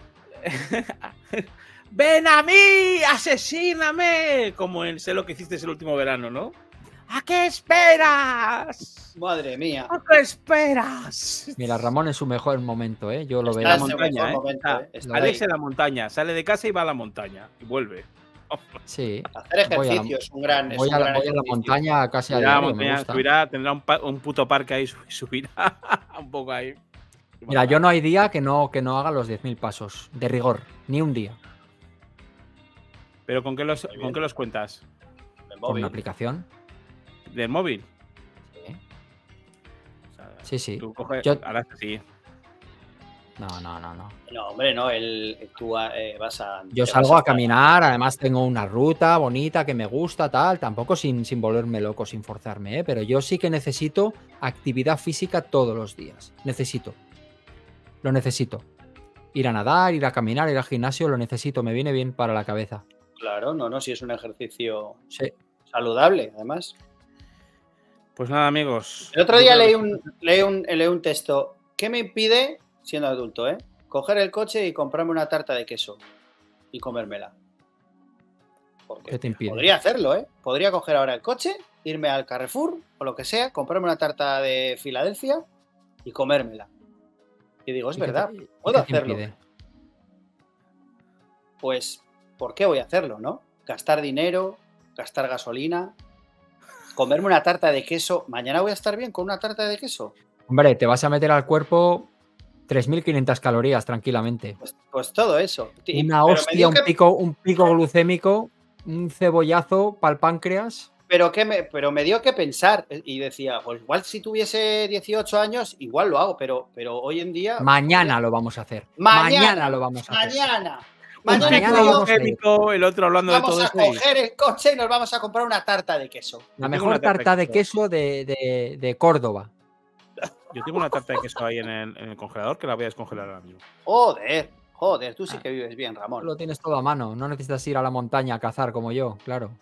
Speaker 2: ¡Ven a mí! ¡Asesíname! Como en Sé lo que hiciste el último verano, ¿no? ¿A qué esperas?
Speaker 1: Madre mía.
Speaker 2: ¿A qué esperas?
Speaker 3: Mira, Ramón en su mejor momento, ¿eh? Yo lo
Speaker 1: Está
Speaker 3: veo.
Speaker 1: en su
Speaker 2: montaña,
Speaker 1: mejor
Speaker 2: ¿eh?
Speaker 1: momento,
Speaker 2: Está-
Speaker 1: ¿eh? Está
Speaker 2: Alex
Speaker 1: ahí.
Speaker 2: en la montaña. Sale de casa y va a la montaña. Y vuelve.
Speaker 3: Sí.
Speaker 1: Hacer
Speaker 3: Voy a la-
Speaker 1: ejercicio es un gran. es
Speaker 3: Voy
Speaker 1: un
Speaker 3: a la,
Speaker 1: gran
Speaker 3: voy a la
Speaker 1: ejercicio.
Speaker 3: montaña casi a
Speaker 2: Subirá, a la
Speaker 3: diario, me
Speaker 2: montaña,
Speaker 3: gusta.
Speaker 2: subirá, tendrá un, pa- un puto parque ahí, sub- subirá un poco ahí.
Speaker 3: Mira, yo no hay día que no, que no haga los diez mil pasos, de rigor, ni un día,
Speaker 2: ¿Pero con qué los,
Speaker 1: Muy bien.
Speaker 2: con qué los cuentas?
Speaker 1: El
Speaker 3: con
Speaker 1: móvil.
Speaker 3: una aplicación.
Speaker 2: ¿Del móvil?
Speaker 3: Sí,
Speaker 2: O sea,
Speaker 3: sí. sí.
Speaker 2: Tú coges,
Speaker 3: Yo-
Speaker 2: ahora sí.
Speaker 3: No, no, no, no.
Speaker 1: No, hombre, no. El, tú eh, vas a.
Speaker 3: Yo
Speaker 1: te
Speaker 3: salgo
Speaker 1: vas
Speaker 3: a
Speaker 1: estar-
Speaker 3: caminar, además tengo una ruta bonita que me gusta, tal, tampoco sin, sin volverme loco, sin forzarme, ¿eh? Pero yo sí que necesito actividad física todos los días. Necesito. Lo necesito. Ir a nadar, ir a caminar, ir al gimnasio, lo necesito, me viene bien para la cabeza.
Speaker 1: Claro, no, no, si es un ejercicio
Speaker 3: Sí.
Speaker 1: saludable, además.
Speaker 2: Pues nada, amigos.
Speaker 1: El otro día leí un, leí, un, leí un texto. ¿Qué me impide, siendo adulto, eh, coger el coche y comprarme una tarta de queso y comérmela? Porque
Speaker 3: ¿Qué te impide?
Speaker 1: podría hacerlo, ¿eh? Podría coger ahora el coche, irme al Carrefour o lo que sea, comprarme una tarta de Filadelfia y comérmela. Y digo, es verdad,
Speaker 3: te,
Speaker 1: puedo
Speaker 3: ¿qué te
Speaker 1: hacerlo.
Speaker 3: impide?
Speaker 1: Pues, ¿por qué voy a hacerlo, no? Gastar dinero, gastar gasolina, comerme una tarta de queso. ¿Mañana voy a estar bien con una tarta de queso?
Speaker 3: Hombre, te vas a meter al cuerpo tres mil quinientas calorías tranquilamente.
Speaker 1: Pues, pues todo eso. Y,
Speaker 3: Una hostia, un, que... pico, un pico glucémico, un cebollazo para el páncreas.
Speaker 1: Pero, que me, pero me dio que pensar y decía, pues igual si tuviese dieciocho años, igual lo hago, pero, pero hoy en día...
Speaker 3: Mañana lo vamos a hacer.
Speaker 1: Mañana,
Speaker 3: mañana lo vamos a hacer.
Speaker 1: Mañana.
Speaker 2: Mañana, mañana lo vamos a hacer. El otro hablando
Speaker 1: vamos
Speaker 2: de todo
Speaker 1: a coger el coche y nos vamos a comprar una tarta de queso.
Speaker 3: La mejor tarta de queso de, de, de Córdoba.
Speaker 2: Yo tengo una tarta de queso ahí en el, en el congelador que la voy a descongelar ahora mismo.
Speaker 1: Joder, joder, tú sí que vives bien, Ramón.
Speaker 3: Lo tienes todo a mano, no necesitas ir a la montaña a cazar como yo, claro.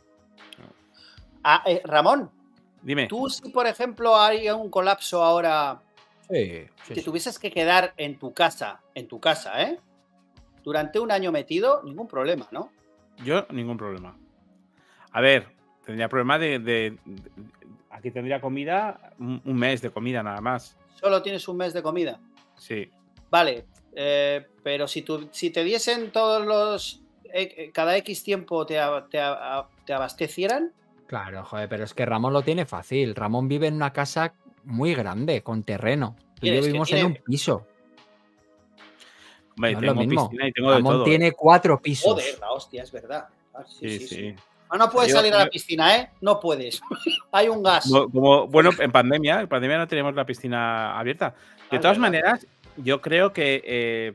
Speaker 1: Ah, eh, Ramón,
Speaker 2: dime.
Speaker 1: Tú si, por ejemplo, hay un colapso ahora,
Speaker 3: sí, sí,
Speaker 1: te
Speaker 3: sí.
Speaker 1: tuvieses que quedar en tu casa, en tu casa, ¿eh? Durante un año metido, ningún problema, ¿no?
Speaker 2: Yo, ningún problema. A ver, tendría problema de... de, de aquí tendría comida, un, un mes de comida nada más.
Speaker 1: ¿Solo tienes un mes de comida?
Speaker 2: Sí.
Speaker 1: Vale, eh, pero si, tú, si te diesen todos los... Eh, cada X tiempo te, te, te abastecieran...
Speaker 3: Claro, joder, pero es que Ramón lo tiene fácil. Ramón vive en una casa muy grande, con terreno. Tú y yo vivimos tiene... en un piso.
Speaker 2: Hombre,
Speaker 3: no
Speaker 2: tengo
Speaker 3: es lo mismo.
Speaker 2: piscina y tengo
Speaker 3: Ramón
Speaker 2: de todo,
Speaker 3: tiene
Speaker 2: ¿eh?
Speaker 3: cuatro pisos.
Speaker 1: Joder, la hostia, es verdad. Ah, sí, sí,
Speaker 2: sí,
Speaker 1: sí.
Speaker 2: sí.
Speaker 1: No, no puedes
Speaker 2: yo,
Speaker 1: salir a la
Speaker 2: yo...
Speaker 1: piscina, ¿eh? No puedes. Hay un gas.
Speaker 2: Como, como, bueno, en pandemia, en pandemia no teníamos la piscina abierta. De
Speaker 1: ah,
Speaker 2: todas
Speaker 1: verdad.
Speaker 2: maneras, yo creo que eh,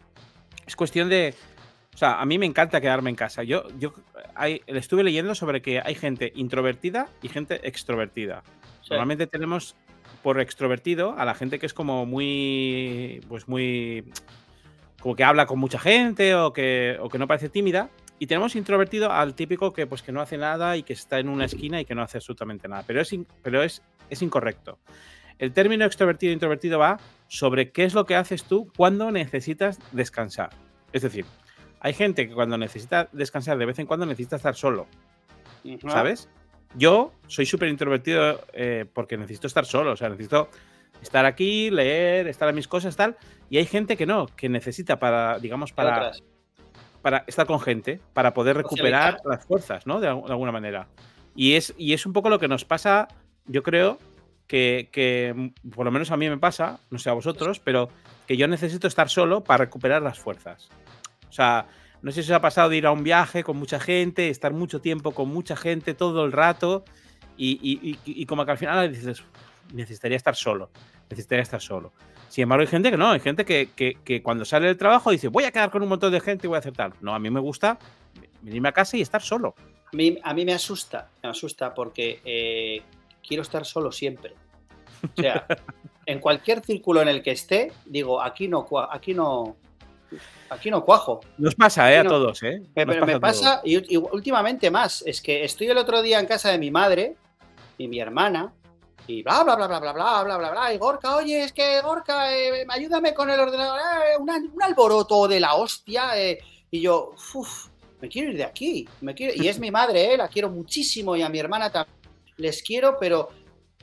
Speaker 2: es cuestión de... O sea, a mí me encanta quedarme en casa. Yo, yo hay, estuve leyendo sobre que hay gente introvertida y gente extrovertida. Sí. Normalmente tenemos por extrovertido a la gente que es como muy... Pues muy... Como que habla con mucha gente o que, o que no parece tímida. Y tenemos introvertido al típico que, pues, que no hace nada y que está en una esquina y que no hace absolutamente nada. Pero es, in, pero es, es incorrecto. El término extrovertido e introvertido va sobre qué es lo que haces tú cuando necesitas descansar. Es decir, hay gente que cuando necesita descansar de vez en cuando necesita estar solo. Uh-huh. ¿Sabes? Yo soy súper introvertido eh, porque necesito estar solo. O sea, necesito estar aquí, leer, estar a mis cosas, tal. Y hay gente que no, que necesita para, digamos, para... para estar con gente, para poder recuperar las fuerzas, ¿no? De, de alguna manera. Y es, y es un poco lo que nos pasa, yo creo, que, que por lo menos a mí me pasa, no sé a vosotros, pero que yo necesito estar solo para recuperar las fuerzas. O sea, no sé si os ha pasado de ir a un viaje con mucha gente, estar mucho tiempo con mucha gente todo el rato y, y, y, y como que al final dices, necesitaría estar solo, necesitaría estar solo. Sin embargo, hay gente que no, hay gente que, que, que cuando sale del trabajo dice, voy a quedar con un montón de gente y voy a hacer tal. No, a mí me gusta venirme a casa y estar solo.
Speaker 1: A mí, a mí me asusta, me asusta porque eh, quiero estar solo siempre. O sea, en cualquier círculo en el que esté, digo, aquí no, aquí no, aquí no cuajo.
Speaker 2: Nos pasa, ¿eh?
Speaker 1: No,
Speaker 2: a todos, ¿eh?
Speaker 1: Me,
Speaker 2: Nos
Speaker 1: me
Speaker 2: pasa,
Speaker 1: pasa y, y últimamente más. Es que estoy el otro día en casa de mi madre y mi hermana. Y bla, bla, bla, bla, bla, bla, bla, bla, bla. Y Gorka, oye, es que Gorka, eh, ayúdame con el ordenador. Eh, un, un alboroto de la hostia. Eh. Y yo, uff, me quiero ir de aquí. Me quiero... Y es mi madre, eh, la quiero muchísimo. Y a mi hermana también. Les quiero, pero...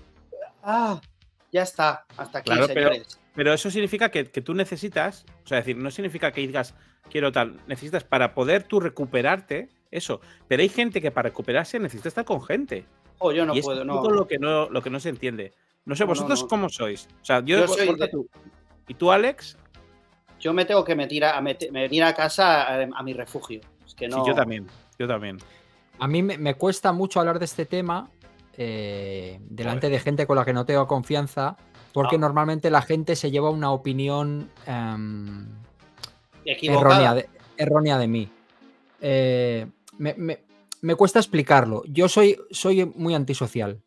Speaker 1: Ah, ya está. Hasta aquí,
Speaker 2: claro,
Speaker 1: señores.
Speaker 2: Pero, pero eso significa que, que tú necesitas... O sea, es decir, no significa que digas, quiero tal. Necesitas para poder tú recuperarte, eso. Pero hay gente que para recuperarse necesita estar con gente.
Speaker 1: Oh, yo no
Speaker 2: y
Speaker 1: puedo,
Speaker 2: es
Speaker 1: no.
Speaker 2: todo lo que no, lo que no se entiende. No sé,
Speaker 1: no,
Speaker 2: vosotros
Speaker 1: no, no.
Speaker 2: cómo sois. O sea, yo,
Speaker 1: yo soy
Speaker 2: por,
Speaker 1: de...
Speaker 2: tú. ¿Y tú, Alex?
Speaker 1: Yo me tengo que meter a, meter, venir a casa a, a mi refugio. Es que no...
Speaker 2: Sí, yo también. Yo también.
Speaker 3: A mí me, me cuesta mucho hablar de este tema eh, delante de gente con la que no tengo confianza, porque
Speaker 1: no.
Speaker 3: normalmente la gente se lleva una opinión um,
Speaker 1: errónea,
Speaker 3: de, errónea de mí. Eh, me, me, me cuesta explicarlo. Yo soy, soy muy antisocial.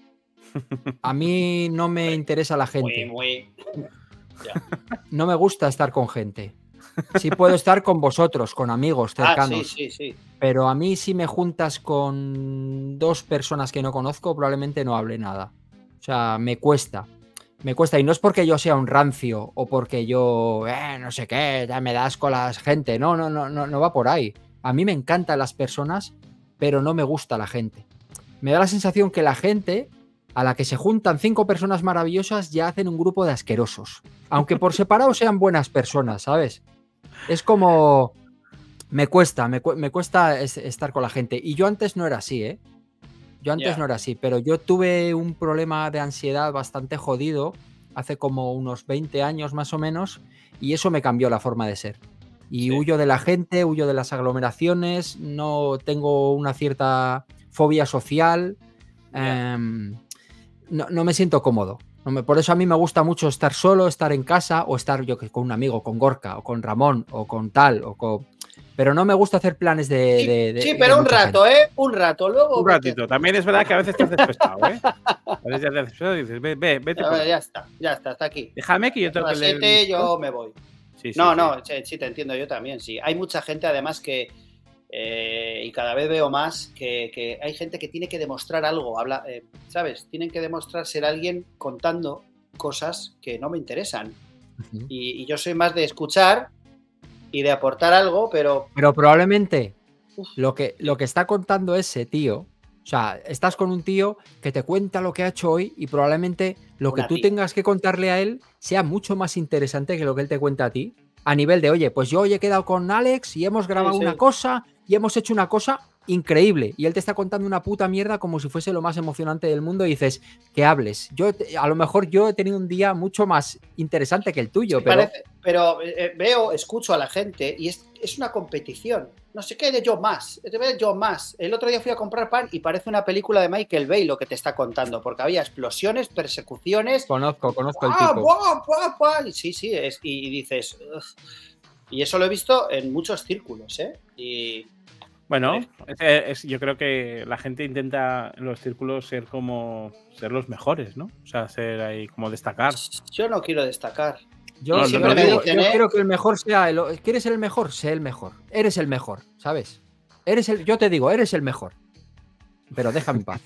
Speaker 3: A mí no me interesa la gente.
Speaker 1: Muy, muy...
Speaker 3: No me gusta estar con gente. Sí puedo estar con vosotros, con amigos cercanos.
Speaker 1: Ah, sí, sí, sí.
Speaker 3: Pero a mí si me juntas con dos personas que no conozco, probablemente no hable nada. O sea, me cuesta. Me cuesta. Y no es porque yo sea un rancio o porque yo, eh, no sé qué, ya me da asco la gente. No, no, no, no, no va por ahí. A mí me encantan las personas, pero no me gusta la gente. Me da la sensación que la gente, a la que se juntan cinco personas maravillosas, ya hacen un grupo de asquerosos. Aunque por separado sean buenas personas, ¿sabes? Es como... Me cuesta, me, cu me cuesta es estar con la gente. Y yo antes no era así, ¿eh? Yo antes yeah. no era así, pero yo tuve un problema de ansiedad bastante jodido hace como unos veinte años más o menos, y eso me cambió la forma de ser. Y sí. huyo de la gente, huyo de las aglomeraciones, no tengo una cierta fobia social, yeah. eh, no, no me siento cómodo. No me, por eso a mí me gusta mucho estar solo, estar en casa o estar yo con un amigo, con Gorka o con Ramón o con tal, o con... pero no me gusta hacer planes de...
Speaker 1: Sí,
Speaker 3: de, de
Speaker 1: sí pero
Speaker 3: de
Speaker 1: un rato,
Speaker 3: gente.
Speaker 1: ¿eh? Un rato, luego...
Speaker 2: Un ratito. También es verdad que a veces te has despestado, ¿eh? A veces te has despestado y dices, ve, ve, vete.
Speaker 1: Ver, ya está, ya está, hasta aquí.
Speaker 2: Déjame que yo tengo
Speaker 1: a
Speaker 2: que
Speaker 1: las
Speaker 2: leer...
Speaker 1: siete yo me voy.
Speaker 2: Sí, sí,
Speaker 1: no,
Speaker 2: sí.
Speaker 1: no, sí, sí, te entiendo yo también, sí. Hay mucha gente además que... Eh, y cada vez veo más que, que hay gente que tiene que demostrar algo, habla, eh, ¿sabes? Tienen que demostrar ser alguien contando cosas que no me interesan. Uh-huh. y, y yo soy más de escuchar y de aportar algo, pero...
Speaker 3: Pero probablemente lo que, lo que está contando ese tío, o sea, estás con un tío que te cuenta lo que ha hecho hoy y probablemente lo que Una tú tía. tengas que contarle a él sea mucho más interesante que lo que él te cuenta a ti. A nivel de, oye, pues yo hoy he quedado con Alex y hemos grabado sí, sí. una cosa y hemos hecho una cosa increíble. Y él te está contando una puta mierda como si fuese lo más emocionante del mundo y dices, que hables. Yo, a lo mejor yo he tenido un día mucho más interesante que el tuyo,
Speaker 1: sí,
Speaker 3: pero...
Speaker 1: Parece, pero eh, veo, escucho a la gente y es, es una competición. No sé qué de yo más, de yo más. El otro día fui a comprar pan y parece una película de Michael Bay lo que te está contando, porque había explosiones, persecuciones.
Speaker 3: Conozco, conozco
Speaker 1: ¡Ah,
Speaker 3: el tipo.
Speaker 1: Buah, buah, buah! Sí, sí, es, y, y dices... Ugh. Y eso lo he visto en muchos círculos, ¿eh? Y...
Speaker 2: Bueno, es, es, yo creo que la gente intenta en los círculos ser como ser los mejores, ¿no? O sea, ser ahí como destacar.
Speaker 1: Yo no quiero destacar.
Speaker 3: Yo,
Speaker 2: no,
Speaker 3: siempre
Speaker 2: no,
Speaker 3: me
Speaker 2: no,
Speaker 3: dicen, yo ¿eh? quiero que el mejor sea el... ¿Quieres ser el mejor? Sé el mejor. Eres el mejor, ¿sabes? Eres el... Yo te digo, eres el mejor. Pero déjame en paz.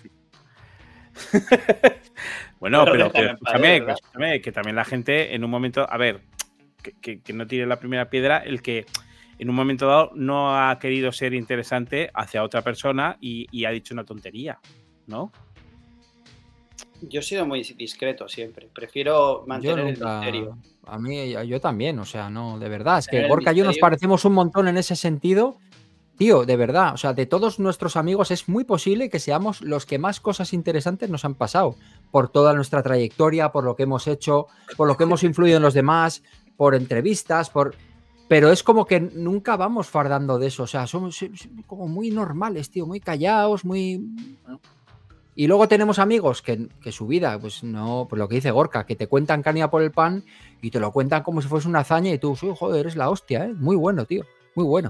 Speaker 2: Bueno, pero, pero, pero escúchame, paz, escúchame, que también la gente en un momento... A ver, que, que, que no tire la primera piedra el que... en un momento dado no ha querido ser interesante hacia otra persona y, y ha dicho una tontería, ¿no?
Speaker 1: Yo he sido muy discreto siempre. Prefiero mantener nunca, el misterio.
Speaker 3: A mí, yo también, o sea, no, de verdad. Es que Gorka y yo nos parecemos un montón en ese sentido. Tío, de verdad, o sea, de todos nuestros amigos es muy posible que seamos los que más cosas interesantes nos han pasado. Por toda nuestra trayectoria, por lo que hemos hecho, por lo que hemos influido en los demás, por entrevistas, por... Pero es como que nunca vamos fardando de eso. O sea, somos como muy normales, tío, muy callados, muy... Y luego tenemos amigos que, que su vida, pues no, pues lo que dice Gorka, que te cuentan caña por el pan y te lo cuentan como si fuese una hazaña y tú, joder, eres la hostia, ¿eh? Muy bueno, tío, muy bueno.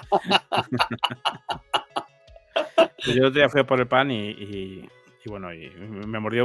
Speaker 2: Pues yo otro día fui por el pan y, y, y bueno, y me mordió...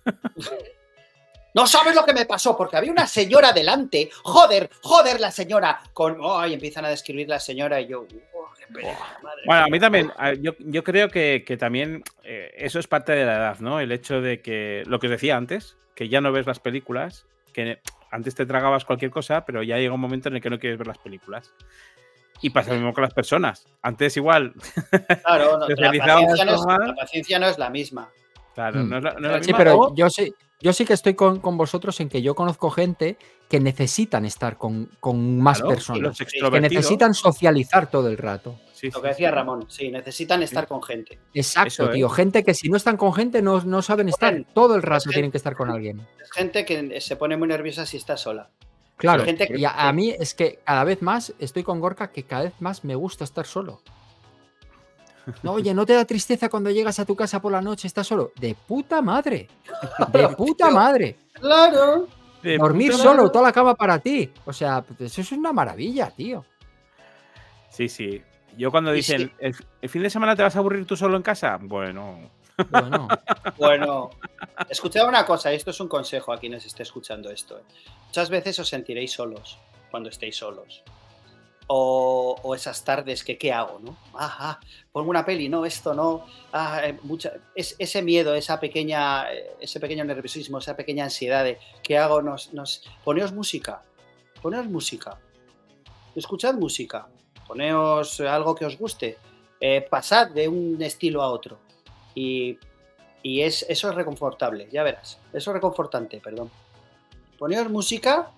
Speaker 1: No sabes lo que me pasó, porque había una señora delante. Joder, joder, la señora. Con, oh, y empiezan a describir la señora y yo. Oh, qué pereza, madre
Speaker 2: bueno, a mí también. Yo, yo creo que, que también eh, eso es parte de la edad, ¿no? El hecho de que, lo que os decía antes, que ya no ves las películas, que antes te tragabas cualquier cosa, pero ya llega un momento en el que no quieres ver las películas. Y pasa lo mismo con las personas. Antes igual.
Speaker 1: Claro, no, la, paciencia no es, la paciencia no es la misma.
Speaker 2: Claro, no es la, no es la
Speaker 3: sí,
Speaker 2: misma.
Speaker 3: pero
Speaker 2: o...
Speaker 3: yo sí. Yo sí que estoy con, con vosotros en que yo conozco gente que necesitan estar con, con más
Speaker 2: claro,
Speaker 3: personas, que necesitan socializar todo el rato.
Speaker 1: Sí, Lo que decía sí. Ramón, sí, necesitan estar sí. con gente.
Speaker 3: Exacto, Eso, tío.
Speaker 2: ¿eh?
Speaker 3: Gente que si no están con gente no, no saben estar. Bueno, todo el rato gente, tienen que estar con alguien.
Speaker 1: Es gente que se pone muy nerviosa si está sola.
Speaker 3: Claro,
Speaker 1: gente que,
Speaker 3: y a, a mí es que cada vez más estoy con Gorka que cada vez más me gusta estar solo. No, oye, ¿no te da tristeza cuando llegas a tu casa por la noche, estás solo? De puta madre. De puta madre.
Speaker 1: Claro.
Speaker 3: De Dormir puta solo, madre. Toda la cama para ti. O sea, eso es una maravilla, tío.
Speaker 2: Sí, sí. Yo cuando dicen, sí. ¿El, ¿el fin de semana te vas a aburrir tú solo en casa? Bueno.
Speaker 3: Bueno.
Speaker 1: Bueno. Escuchad una cosa, esto es un consejo a quienes esté escuchando esto. Muchas veces os sentiréis solos cuando estéis solos. O, o esas tardes que ¿qué hago? ¿No? Ah, ah, pongo una peli, no, esto no. Ah, eh, mucha, es, ese miedo, esa pequeña, ese pequeño nerviosismo, esa pequeña ansiedad de ¿qué hago? Nos, nos... Poneos música, poneos música, escuchad música, poneos algo que os guste, eh, pasad de un estilo a otro. Y, y es, eso es reconfortable, ya verás, eso es reconfortante, perdón. Poneos música.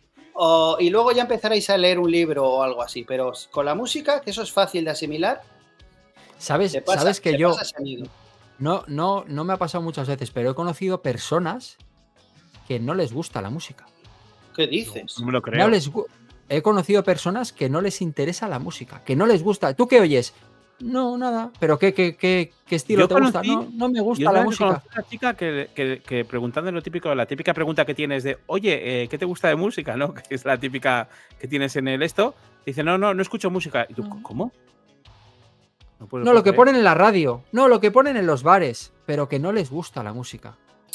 Speaker 1: O, y luego ya empezaréis a leer un libro o algo así, pero con la música, que eso es fácil de asimilar.
Speaker 3: ¿Sabes, pasa, ¿sabes que yo no, no, no me ha pasado muchas veces, pero he conocido personas que no les gusta la música?
Speaker 1: ¿Qué dices?
Speaker 2: No, no me lo creo.
Speaker 3: No les, he conocido personas que no les interesa la música, que no les gusta. ¿Tú qué oyes? No, nada. ¿Pero qué, qué, qué, qué estilo
Speaker 2: yo
Speaker 3: te
Speaker 2: conocí,
Speaker 3: gusta? No, no me gusta
Speaker 2: yo
Speaker 3: la música.
Speaker 2: Una chica que, que, que preguntando lo típico, la típica pregunta que tienes de, oye, eh, ¿qué te gusta de música? ¿No? Que es la típica que tienes en el esto. Dice, no, no, no escucho música. Y tú, ¿cómo?
Speaker 3: No, puedo, no lo que ponen en la radio. No, lo que ponen en los bares. Pero que no les gusta la música.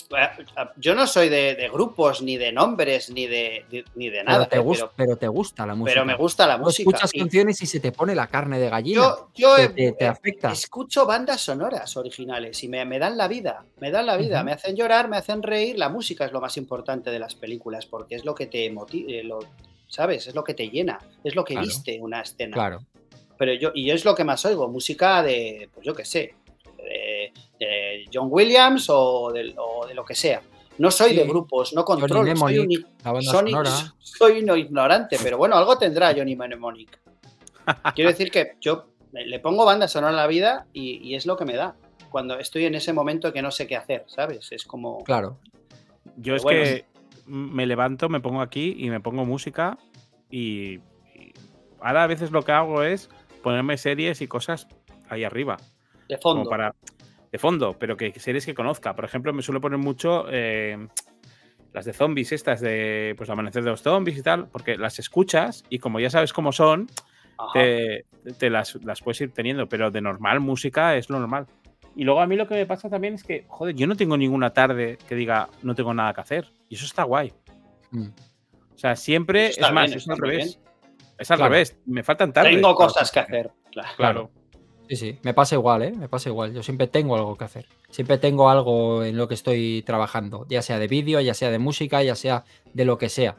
Speaker 1: Yo no soy de, de grupos, ni de nombres, ni de, de ni de nada.
Speaker 3: Pero te,
Speaker 1: eh,
Speaker 3: gusta, pero, pero te gusta la música.
Speaker 1: Pero me gusta la música.
Speaker 3: Escuchas y... canciones y se te pone la carne de gallina.
Speaker 1: Yo, yo
Speaker 3: te, te, te afecta.
Speaker 1: Escucho bandas sonoras originales y me, me dan la vida. Me dan la vida. Uh-huh. Me hacen llorar, me hacen reír. La música es lo más importante de las películas porque es lo que te motiva, ¿sabes? Es lo que te llena. Es lo que
Speaker 3: claro.
Speaker 1: viste una escena.
Speaker 3: Claro.
Speaker 1: Pero yo, y es lo que más oigo. Música de, pues yo qué sé, de, de John Williams o de, o de lo que sea. No soy sí. de grupos, no controlo,
Speaker 3: Mnemonic,
Speaker 1: soy, un, soy, soy un ignorante, pero bueno, algo tendrá Johnny Mnemonic. Quiero decir que yo le pongo banda sonora a la vida y, y es lo que me da. Cuando estoy en ese momento que no sé qué hacer, ¿sabes? Es como...
Speaker 3: Claro.
Speaker 2: Yo es bueno, que me levanto, me pongo aquí y me pongo música y, y ahora a veces lo que hago es ponerme series y cosas ahí arriba.
Speaker 1: De fondo.
Speaker 2: Como para... de fondo, pero que series que conozca. Por ejemplo, me suelo poner mucho eh, las de zombies, estas de pues Amanecer de los Zombies y tal, porque las escuchas y como ya sabes cómo son, te, te las, las puedes ir teniendo, pero de normal música es lo normal. Y luego a mí lo que me pasa también es que, joder, yo no tengo ninguna tarde que diga no tengo nada que hacer. Y eso está guay. Mm. O sea, siempre, es más, bien, es al revés. Bien. Es al claro. revés. Me faltan tardes.
Speaker 1: Tengo cosas que hacer.
Speaker 2: Claro. claro.
Speaker 3: Sí, sí, me pasa igual, ¿eh? Me pasa igual. Yo siempre tengo algo que hacer. Siempre tengo algo en lo que estoy trabajando, ya sea de vídeo, ya sea de música, ya sea de lo que sea.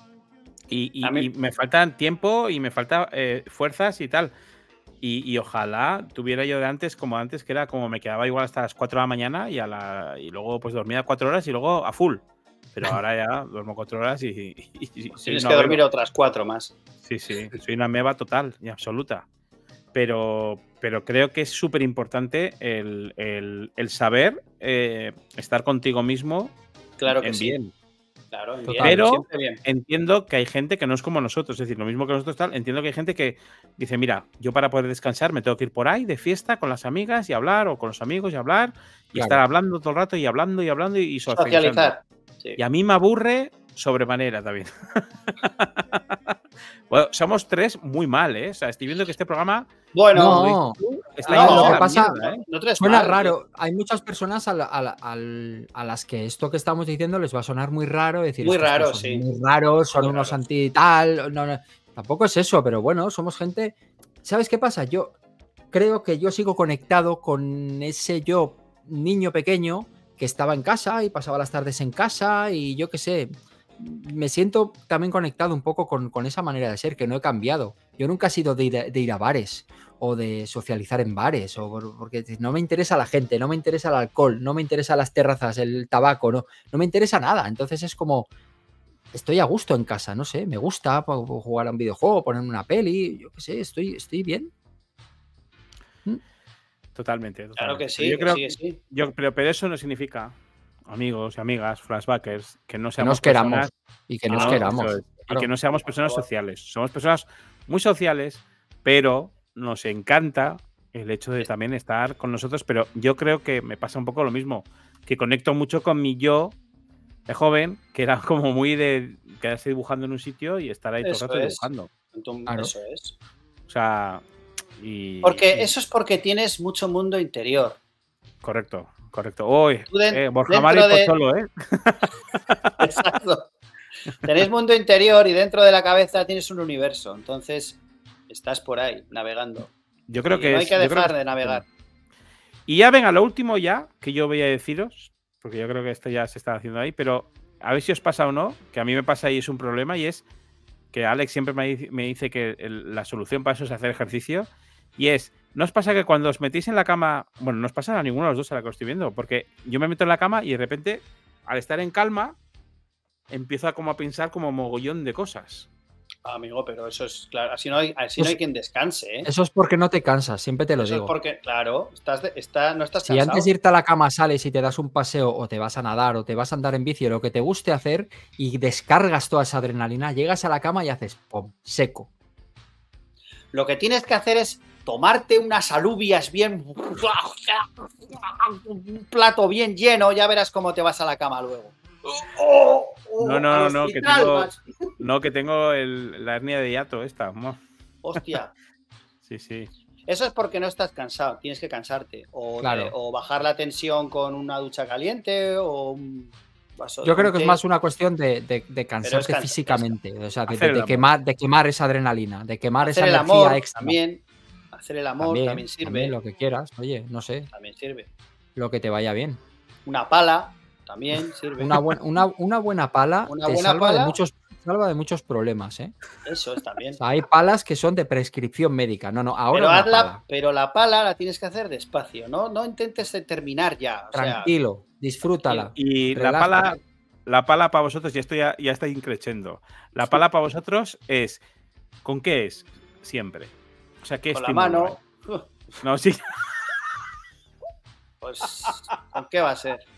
Speaker 2: Y, y, mí... y me faltan tiempo y me faltan eh, fuerzas y tal. Y, y ojalá tuviera yo de antes como antes, que era como me quedaba igual hasta las cuatro de la mañana y, a la, y luego pues dormía cuatro horas y luego a full. Pero ahora ya duermo cuatro horas y... y, y
Speaker 1: Tienes que dormir beba. otras cuatro más.
Speaker 2: Sí, sí. Soy una meba total y absoluta. Pero, pero creo que es súper importante el, el, el saber eh, estar contigo mismo
Speaker 1: claro que
Speaker 2: en
Speaker 1: sí.
Speaker 2: bien.
Speaker 1: Claro, en bien.
Speaker 2: Pero
Speaker 1: bien.
Speaker 2: entiendo que hay gente que no es como nosotros, es decir, lo mismo que nosotros tal, entiendo que hay gente que dice, mira, yo para poder descansar me tengo que ir por ahí de fiesta con las amigas y hablar, o con los amigos y hablar, y claro. estar hablando todo el rato y hablando y hablando y
Speaker 1: socializar.
Speaker 2: Sí. Y a mí me aburre sobremanera también. Bueno, somos tres muy mal, ¿eh? O sea, estoy viendo que este programa...
Speaker 1: Bueno,
Speaker 3: no,
Speaker 2: está
Speaker 3: no, lo que pasa,
Speaker 1: mierda, ¿eh? No te
Speaker 3: suena
Speaker 1: mal,
Speaker 3: raro.
Speaker 1: tío.
Speaker 3: Hay muchas personas a, la, a, la, a las que esto que estamos diciendo les va a sonar muy raro. Decir,
Speaker 1: muy raro,
Speaker 3: son
Speaker 1: sí.
Speaker 3: Muy raros, son
Speaker 1: muy
Speaker 3: unos
Speaker 1: raros.
Speaker 3: anti tal. No, no, tampoco es eso, pero bueno, somos gente... ¿Sabes qué pasa? Yo creo que yo sigo conectado con ese yo niño pequeño que estaba en casa y pasaba las tardes en casa y yo qué sé... Me siento también conectado un poco con, con esa manera de ser, que no he cambiado. Yo nunca he sido de ir, a, de ir a bares o de socializar en bares, o por, porque no me interesa la gente, no me interesa el alcohol, no me interesa las terrazas, el tabaco, no, no me interesa nada. Entonces es como, estoy a gusto en casa, no sé, me gusta jugar a un videojuego, ponerme una peli, yo qué sé, estoy, estoy bien.
Speaker 2: Totalmente, totalmente.
Speaker 1: Claro que sí,
Speaker 2: yo creo,
Speaker 1: sí, que sí.
Speaker 2: Yo, pero, pero eso no significa... amigos y amigas, flashbackers, que no seamos
Speaker 3: que nos
Speaker 2: personas,
Speaker 3: queramos y que nos no, queramos
Speaker 2: es, claro. Y que no seamos personas sociales. Somos personas muy sociales, pero nos encanta el hecho de también estar con nosotros. Pero yo creo que me pasa un poco lo mismo, que conecto mucho con mi yo de joven, que era como muy de quedarse dibujando en un sitio y estar ahí todo el rato es. dibujando.
Speaker 1: Entonces, claro. Eso es.
Speaker 2: O sea, y,
Speaker 1: porque
Speaker 2: y...
Speaker 1: eso es porque tienes mucho mundo interior.
Speaker 2: Correcto. Correcto. Uy,
Speaker 1: de,
Speaker 2: eh, Borja Mari de... solo, ¿eh?
Speaker 1: Exacto. Tenés mundo interior y dentro de la cabeza tienes un universo. Entonces, estás por ahí navegando.
Speaker 2: Yo creo
Speaker 1: y
Speaker 2: que
Speaker 1: no hay
Speaker 2: es,
Speaker 1: que dejar
Speaker 2: creo que
Speaker 1: de
Speaker 2: es...
Speaker 1: navegar.
Speaker 2: Y ya venga, lo último ya, que yo voy a deciros, porque yo creo que esto ya se está haciendo ahí, pero a ver si os pasa o no, que a mí me pasa y es un problema, y es que Alex siempre me, me dice que el, la solución para eso es hacer ejercicio, y es, ¿no os pasa que cuando os metís en la cama, bueno, no os pasa a ninguno de los dos a la que os estoy viendo, porque yo me meto en la cama y de repente, al estar en calma, empiezo a como a pensar como mogollón de cosas.
Speaker 1: Amigo, pero eso es claro, así no hay, así no hay quien descanse, ¿eh?
Speaker 3: Eso es porque no te cansas, siempre te lo
Speaker 1: eso
Speaker 3: digo.
Speaker 1: Es porque, claro, estás de, está, no estás
Speaker 3: si
Speaker 1: cansado.
Speaker 3: antes de irte a la cama sales y te das un paseo o te vas a nadar o te vas a andar en bici o lo que te guste hacer y descargas toda esa adrenalina, llegas a la cama y haces pum, seco.
Speaker 1: Lo que tienes que hacer es tomarte unas alubias bien, un plato bien lleno, ya verás cómo te vas a la cama luego.
Speaker 2: Oh, oh, no, no, no, no, que tengo, no, que tengo el, la hernia de hiato esta.
Speaker 1: Hostia.
Speaker 2: Sí, sí.
Speaker 1: Eso es porque no estás cansado, tienes que cansarte. O,
Speaker 3: claro.
Speaker 1: de, o bajar la tensión con una ducha caliente o un vaso de
Speaker 3: Yo creo que
Speaker 1: té.
Speaker 3: es más una cuestión de, de, de cansarte
Speaker 1: cansa,
Speaker 3: físicamente.
Speaker 1: cansa.
Speaker 3: O sea, de, de, de, quemar, de quemar esa adrenalina, de quemar
Speaker 1: hacer
Speaker 3: esa
Speaker 1: el
Speaker 3: energía
Speaker 1: amor,
Speaker 3: extra.
Speaker 1: También, hacer el amor también, también sirve.
Speaker 3: También lo que quieras, oye, no sé.
Speaker 1: También sirve.
Speaker 3: Lo que te vaya bien.
Speaker 1: Una pala también sirve.
Speaker 3: Una, buen, una, una buena pala
Speaker 1: una
Speaker 3: te
Speaker 1: buena
Speaker 3: salva,
Speaker 1: pala,
Speaker 3: de muchos, salva de muchos problemas, ¿eh?
Speaker 1: Eso es también.
Speaker 3: O sea, hay palas que son de prescripción médica. No, no, ahora
Speaker 1: pero,
Speaker 3: una
Speaker 1: hazla,
Speaker 3: pala.
Speaker 1: pero la pala la tienes que hacer despacio, ¿no? No intentes terminar ya. O
Speaker 3: tranquilo,
Speaker 1: sea,
Speaker 3: disfrútala.
Speaker 2: Y relájate. la pala, la pala para vosotros, y esto ya, ya está increciendo. La pala para vosotros es, ¿con qué es? Siempre. O sea, ¿qué
Speaker 1: con la mano.
Speaker 2: Hay? No, sí.
Speaker 1: Pues, ¿con qué va a ser?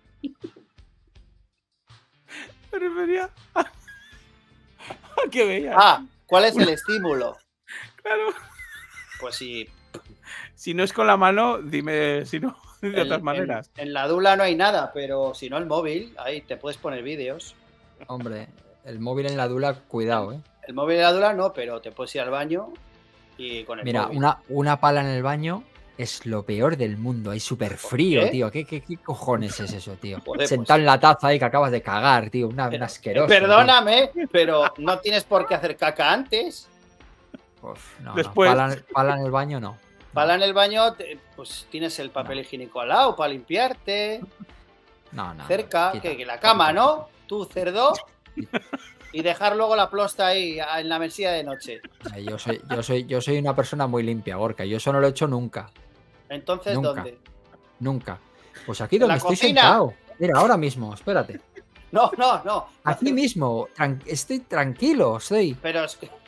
Speaker 2: Me refería a... a que veas.
Speaker 1: Ah, ¿cuál es el estímulo?
Speaker 2: Claro.
Speaker 1: Pues sí.
Speaker 2: Si no es con la mano, dime si no, de
Speaker 1: en,
Speaker 2: otras maneras.
Speaker 1: En, en la dula no hay nada, pero si no el móvil, ahí te puedes poner vídeos.
Speaker 3: Hombre, el móvil en la dula, cuidado, ¿eh?
Speaker 1: El móvil en la dula no, pero te puedes ir al baño y con el
Speaker 3: Mira,
Speaker 1: móvil.
Speaker 3: Una, una pala en el baño es lo peor del mundo. Hay súper frío,
Speaker 1: ¿Qué?
Speaker 3: tío. ¿Qué, qué, ¿Qué cojones es eso, tío?
Speaker 1: Joder,
Speaker 3: Sentado
Speaker 1: pues,
Speaker 3: en la taza ahí que acabas de cagar, tío. Una,
Speaker 1: pero,
Speaker 3: una asquerosa.
Speaker 1: Perdóname, tío. Pero no tienes por qué hacer caca antes.
Speaker 3: Uf, no,
Speaker 2: Después.
Speaker 3: No. Pala, pala en el baño, no.
Speaker 1: Pala en el baño, te, pues tienes el papel no. higiénico al lado para limpiarte.
Speaker 3: No, no.
Speaker 1: Cerca,
Speaker 3: no,
Speaker 1: que, que la cama, ¿no? Tú, cerdo. Y dejar luego la plosta ahí en la mesilla de noche.
Speaker 3: Yo soy, yo, soy, yo soy una persona muy limpia, Gorka. Yo eso no lo he hecho nunca.
Speaker 1: Entonces,
Speaker 3: nunca,
Speaker 1: ¿dónde?
Speaker 3: Nunca. Pues aquí donde estoy
Speaker 1: cocina?
Speaker 3: sentado. Mira, ahora mismo, espérate.
Speaker 1: No, no, no.
Speaker 3: Aquí mismo, tran estoy tranquilo, estoy.
Speaker 1: Pero es que...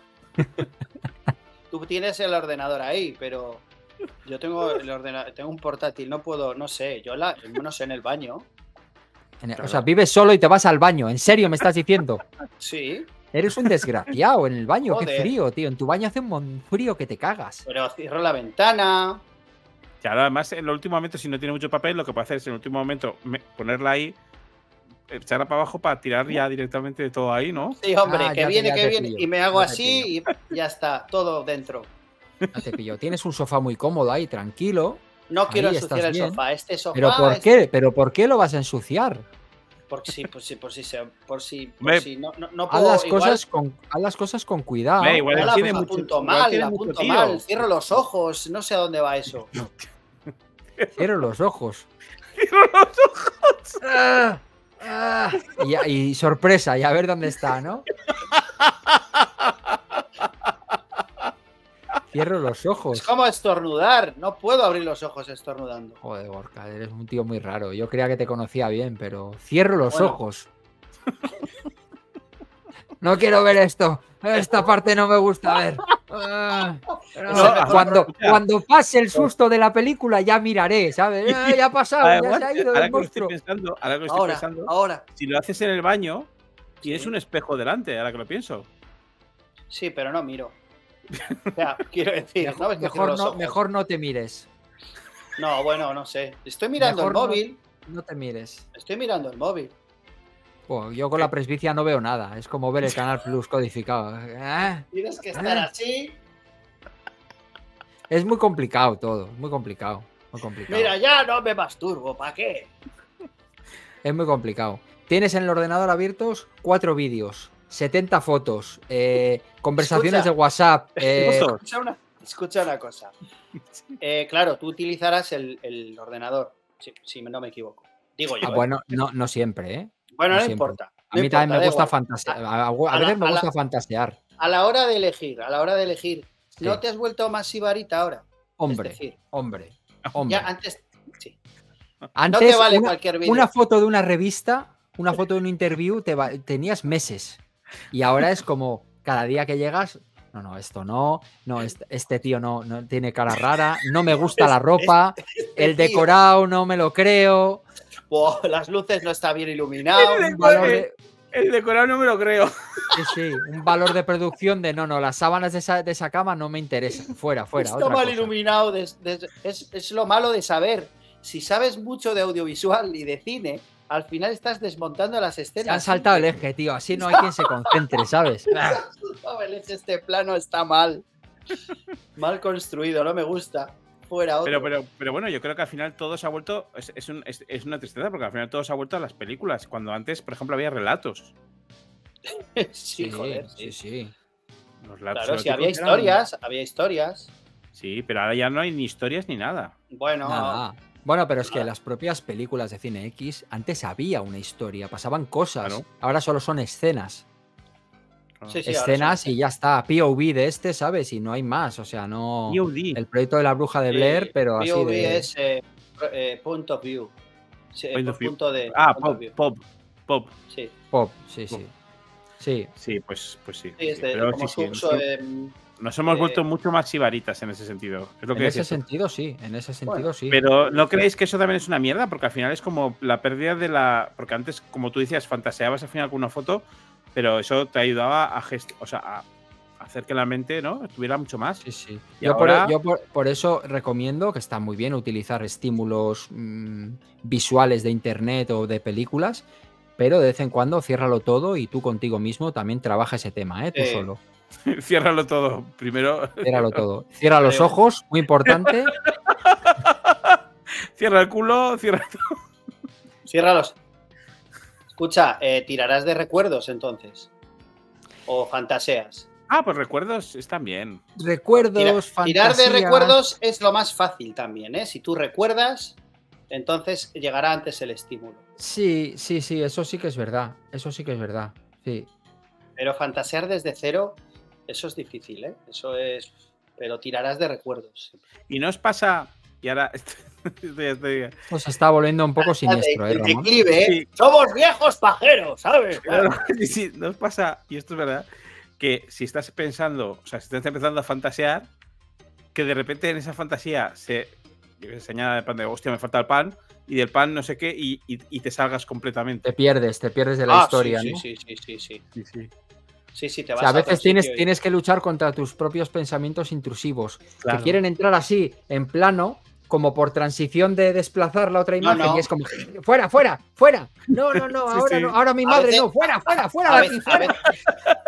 Speaker 1: Tú tienes el ordenador ahí, pero yo tengo el ordenador, tengo un portátil, no puedo, no sé, yo la, no sé, en el baño.
Speaker 3: En el, o sea, vives solo y te vas al baño. ¿En serio me estás diciendo?
Speaker 1: Sí.
Speaker 3: Eres un desgraciado en el baño.
Speaker 1: Joder.
Speaker 3: Qué frío, tío. En tu baño hace un frío que te cagas.
Speaker 1: Pero cierro la ventana.
Speaker 2: Claro, además, en el último momento, si no tiene mucho papel, lo que puede hacer es en el último momento me, ponerla ahí, echarla para abajo para tirar ya directamente todo ahí, ¿no?
Speaker 1: Sí, hombre,
Speaker 3: ah,
Speaker 1: que viene, que viene.
Speaker 3: Pillo,
Speaker 1: y me hago así y ya está, todo dentro.
Speaker 3: Ya te pillo. Tienes un sofá muy cómodo ahí, tranquilo.
Speaker 1: No quiero
Speaker 3: ahí
Speaker 1: ensuciar el
Speaker 3: bien.
Speaker 1: sofá. Este sofá.
Speaker 3: ¿Pero por
Speaker 1: es...
Speaker 3: qué? ¿Pero por qué lo vas a ensuciar?
Speaker 1: Por si, por si, por si, por si, por
Speaker 2: Me...
Speaker 1: si no, no, no
Speaker 3: haz,
Speaker 1: puedo,
Speaker 3: las
Speaker 1: igual...
Speaker 3: cosas con, haz las cosas con cuidado.
Speaker 2: Me, igual
Speaker 1: la,
Speaker 2: tiene
Speaker 1: la
Speaker 2: mucho,
Speaker 1: apunto
Speaker 2: igual
Speaker 1: mal,
Speaker 2: tiene
Speaker 1: la
Speaker 2: mucho
Speaker 1: apunto
Speaker 2: tío.
Speaker 1: mal. Cierro los ojos, no sé a dónde va eso.
Speaker 3: Cierro los ojos.
Speaker 2: Cierro los ojos.
Speaker 3: Ah, ah, y, y sorpresa, y a ver dónde está, ¿no? Cierro los ojos.
Speaker 1: Es como estornudar. No puedo abrir los ojos estornudando.
Speaker 3: Joder, Gorka, eres un tío muy raro. Yo creía que te conocía bien, pero cierro los bueno. ojos. No quiero ver esto. Esta parte no me gusta ver. Ah, no, no, cuando, cuando pase el susto de la película ya miraré, ¿sabes? Ah, ya ha pasado, ya
Speaker 2: ahora,
Speaker 3: se ha ido
Speaker 2: ahora
Speaker 3: el
Speaker 2: que
Speaker 3: monstruo.
Speaker 2: Estoy pensando, ahora que estoy
Speaker 1: ahora,
Speaker 2: pensando,
Speaker 1: ahora.
Speaker 2: Si lo haces en el baño, tienes
Speaker 1: sí.
Speaker 2: un espejo delante, ahora que lo pienso.
Speaker 1: Sí, pero no miro. O sea, quiero decir,
Speaker 3: mejor,
Speaker 1: ¿sabes?
Speaker 3: Mejor, no, mejor no te mires.
Speaker 1: No, bueno, no sé. Estoy mirando
Speaker 3: mejor
Speaker 1: el móvil.
Speaker 3: No, no te mires.
Speaker 1: Estoy mirando el móvil.
Speaker 3: Oh, yo con la presbicia no veo nada. Es como ver el Canal Plus codificado. ¿Eh?
Speaker 1: Tienes que estar
Speaker 3: ¿Eh?
Speaker 1: así.
Speaker 3: Es muy complicado todo. Muy complicado. Muy complicado.
Speaker 1: Mira, ya no me masturbo. ¿Para qué?
Speaker 3: Es muy complicado. Tienes en el ordenador abiertos cuatro vídeos. setenta fotos, eh, conversaciones
Speaker 1: Escucha.
Speaker 3: de WhatsApp. eh,
Speaker 1: Escucha, una, escucha una cosa. Eh, claro, tú utilizarás el, el ordenador, si, si no me equivoco. Digo yo.
Speaker 3: ah,
Speaker 1: ¿eh?
Speaker 3: bueno, no, no siempre, ¿eh?
Speaker 1: Bueno,
Speaker 3: no
Speaker 1: no,
Speaker 3: siempre.
Speaker 1: importa.
Speaker 3: A
Speaker 1: no
Speaker 3: mí
Speaker 1: importa,
Speaker 3: también me
Speaker 1: da
Speaker 3: gusta
Speaker 1: igual.
Speaker 3: fantasear. A, a- a
Speaker 1: a
Speaker 3: veces
Speaker 1: la-
Speaker 3: me
Speaker 1: a la-
Speaker 3: gusta fantasear.
Speaker 1: A la hora de elegir, a la hora de elegir,
Speaker 3: Sí.
Speaker 1: ¿no te has vuelto más sibarita ahora?
Speaker 3: Hombre,
Speaker 1: Es decir,
Speaker 3: hombre, hombre.
Speaker 1: ya antes. Sí.
Speaker 3: Antes,
Speaker 1: no te vale
Speaker 3: una,
Speaker 1: cualquier vídeo.
Speaker 3: una foto de una revista, una foto de un interview, te va- tenías meses. Y ahora es como cada día que llegas, no, no, esto no, no, este, este tío no, no tiene cara rara, no me gusta la ropa,
Speaker 1: Este
Speaker 3: el
Speaker 1: tío,
Speaker 3: decorado no me lo creo.
Speaker 1: wow, las luces no está bien iluminado.
Speaker 3: Un valor de,
Speaker 2: El decorado no me lo creo.
Speaker 3: sí, sí, un valor de producción de no, no, las sábanas de esa, de esa cama no me interesan. Fuera, fuera.
Speaker 1: Está
Speaker 3: Otra
Speaker 1: mal
Speaker 3: cosa.
Speaker 1: iluminado. des- des- es, es lo malo de saber. Si sabes mucho de audiovisual y de cine, al final estás desmontando las
Speaker 3: Se
Speaker 1: escenas.
Speaker 3: han saltado el eje, tío. Así no hay quien se concentre, ¿sabes?
Speaker 1: No, el eje, este plano está mal. Mal construido, no me gusta. Fuera otro.
Speaker 2: Pero, pero, pero bueno, yo creo que al final todo se ha vuelto. Es, es, un- es- es una tristeza porque al final todo se ha vuelto a las películas. Cuando antes, por ejemplo, había relatos.
Speaker 1: sí, joder. Sí,
Speaker 3: sí, sí.
Speaker 2: Los relatos
Speaker 1: Claro, si
Speaker 2: eróticos
Speaker 1: había
Speaker 2: eran-
Speaker 1: historias, había historias.
Speaker 2: Sí, pero ahora ya no hay ni historias ni nada.
Speaker 1: Bueno,
Speaker 3: Nada. Bueno, pero es que
Speaker 1: Nada.
Speaker 3: las propias películas de Cine X, antes había una historia, pasaban cosas.
Speaker 2: Claro.
Speaker 3: Ahora solo son escenas.
Speaker 1: sí, sí, ahora
Speaker 3: escenas
Speaker 1: son-
Speaker 3: y ya está. P O V de este, ¿sabes? Y no hay más. O sea, no.
Speaker 2: P O V.
Speaker 3: El proyecto de la bruja de
Speaker 1: Sí,
Speaker 3: Blair, pero así
Speaker 1: P O V
Speaker 3: de.
Speaker 1: es eh, eh, point of view. Sí,
Speaker 2: Point
Speaker 1: por
Speaker 2: of view.
Speaker 1: punto de.
Speaker 2: Ah,
Speaker 1: point of
Speaker 2: pop,
Speaker 1: view.
Speaker 2: pop, pop.
Speaker 1: Sí,
Speaker 3: Pop, sí, sí. Sí.
Speaker 2: Sí, pues, pues sí.
Speaker 1: sí, es
Speaker 2: sí,
Speaker 1: de,
Speaker 2: pero
Speaker 1: como
Speaker 2: sí, sí,
Speaker 1: su uso,
Speaker 2: nos,
Speaker 1: em,
Speaker 2: nos hemos
Speaker 1: eh,
Speaker 2: vuelto mucho más sibaritas en ese sentido. Es lo
Speaker 3: En
Speaker 2: que
Speaker 3: ese
Speaker 2: decías tú.
Speaker 3: sentido, sí. En ese sentido,
Speaker 1: Bueno,
Speaker 3: sí.
Speaker 2: Pero ¿no creéis que eso también es una mierda? Porque al final es como la pérdida de la. Porque antes, como tú decías, fantaseabas al final con una foto, pero eso te ayudaba a, gest... o sea, a hacer que la mente, ¿no?, estuviera mucho más.
Speaker 3: Sí, sí.
Speaker 2: Y
Speaker 3: Yo,
Speaker 2: ahora-
Speaker 3: por, yo por, por eso recomiendo que está muy bien utilizar estímulos mm, visuales de internet o de películas, pero de vez en cuando ciérralo todo y tú contigo mismo también trabaja ese tema, ¿eh? Tú
Speaker 1: Eh,
Speaker 3: solo.
Speaker 2: Ciérralo todo. Primero,
Speaker 3: Ciérralo todo. Cierra los
Speaker 1: Creo.
Speaker 3: ojos, muy importante.
Speaker 2: cierra el culo, cierra todo.
Speaker 1: ciérralos. Escucha, eh, tirarás de recuerdos entonces. O fantaseas.
Speaker 2: Ah, pues recuerdos están bien.
Speaker 3: Recuerdos,
Speaker 1: Tira- tirar de
Speaker 3: fantasías.
Speaker 1: recuerdos es lo más fácil también, ¿eh? Si tú recuerdas, entonces llegará antes el estímulo.
Speaker 3: Sí, sí, sí, eso sí que es verdad. Eso sí que es verdad. Sí.
Speaker 1: Pero fantasear desde cero, eso es difícil, ¿eh? Eso es. Pero tirarás de recuerdos.
Speaker 2: Y no os pasa. Y ahora. esto ya estoy-
Speaker 3: Pues se está volviendo un poco siniestro, ¿eh,
Speaker 1: El
Speaker 3: Ramón?
Speaker 1: declive, ¿eh?
Speaker 2: Sí.
Speaker 1: Somos viejos pajeros, ¿sabes?
Speaker 2: Sí, sí, no os pasa, y esto es verdad, que si estás pensando, o sea, si estás empezando a fantasear, que de repente en esa fantasía se, yo qué sé, señala de pan de hostia, me falta el pan, y del pan no sé qué, y, y- y te salgas completamente.
Speaker 3: Te pierdes, te pierdes de la
Speaker 1: Ah,
Speaker 3: historia,
Speaker 1: sí,
Speaker 3: ¿no?
Speaker 1: sí, sí, sí, sí.
Speaker 2: Sí, sí.
Speaker 1: Sí, sí, te
Speaker 3: O
Speaker 1: vas
Speaker 3: sea, a
Speaker 1: otro
Speaker 3: veces tienes,
Speaker 1: sitio y-
Speaker 3: tienes que luchar contra tus propios pensamientos intrusivos,
Speaker 2: Claro.
Speaker 3: que quieren entrar así, en plano, como por transición de desplazar la otra imagen,
Speaker 1: no.
Speaker 3: y es como, fuera, fuera, fuera. No, no, no,
Speaker 2: Sí,
Speaker 3: ahora
Speaker 2: sí.
Speaker 3: no, ahora mi
Speaker 1: A
Speaker 3: madre
Speaker 1: veces-
Speaker 3: no, fuera, fuera, fuera,
Speaker 1: A
Speaker 3: de aquí,
Speaker 1: veces, a
Speaker 3: fuera.
Speaker 1: veces-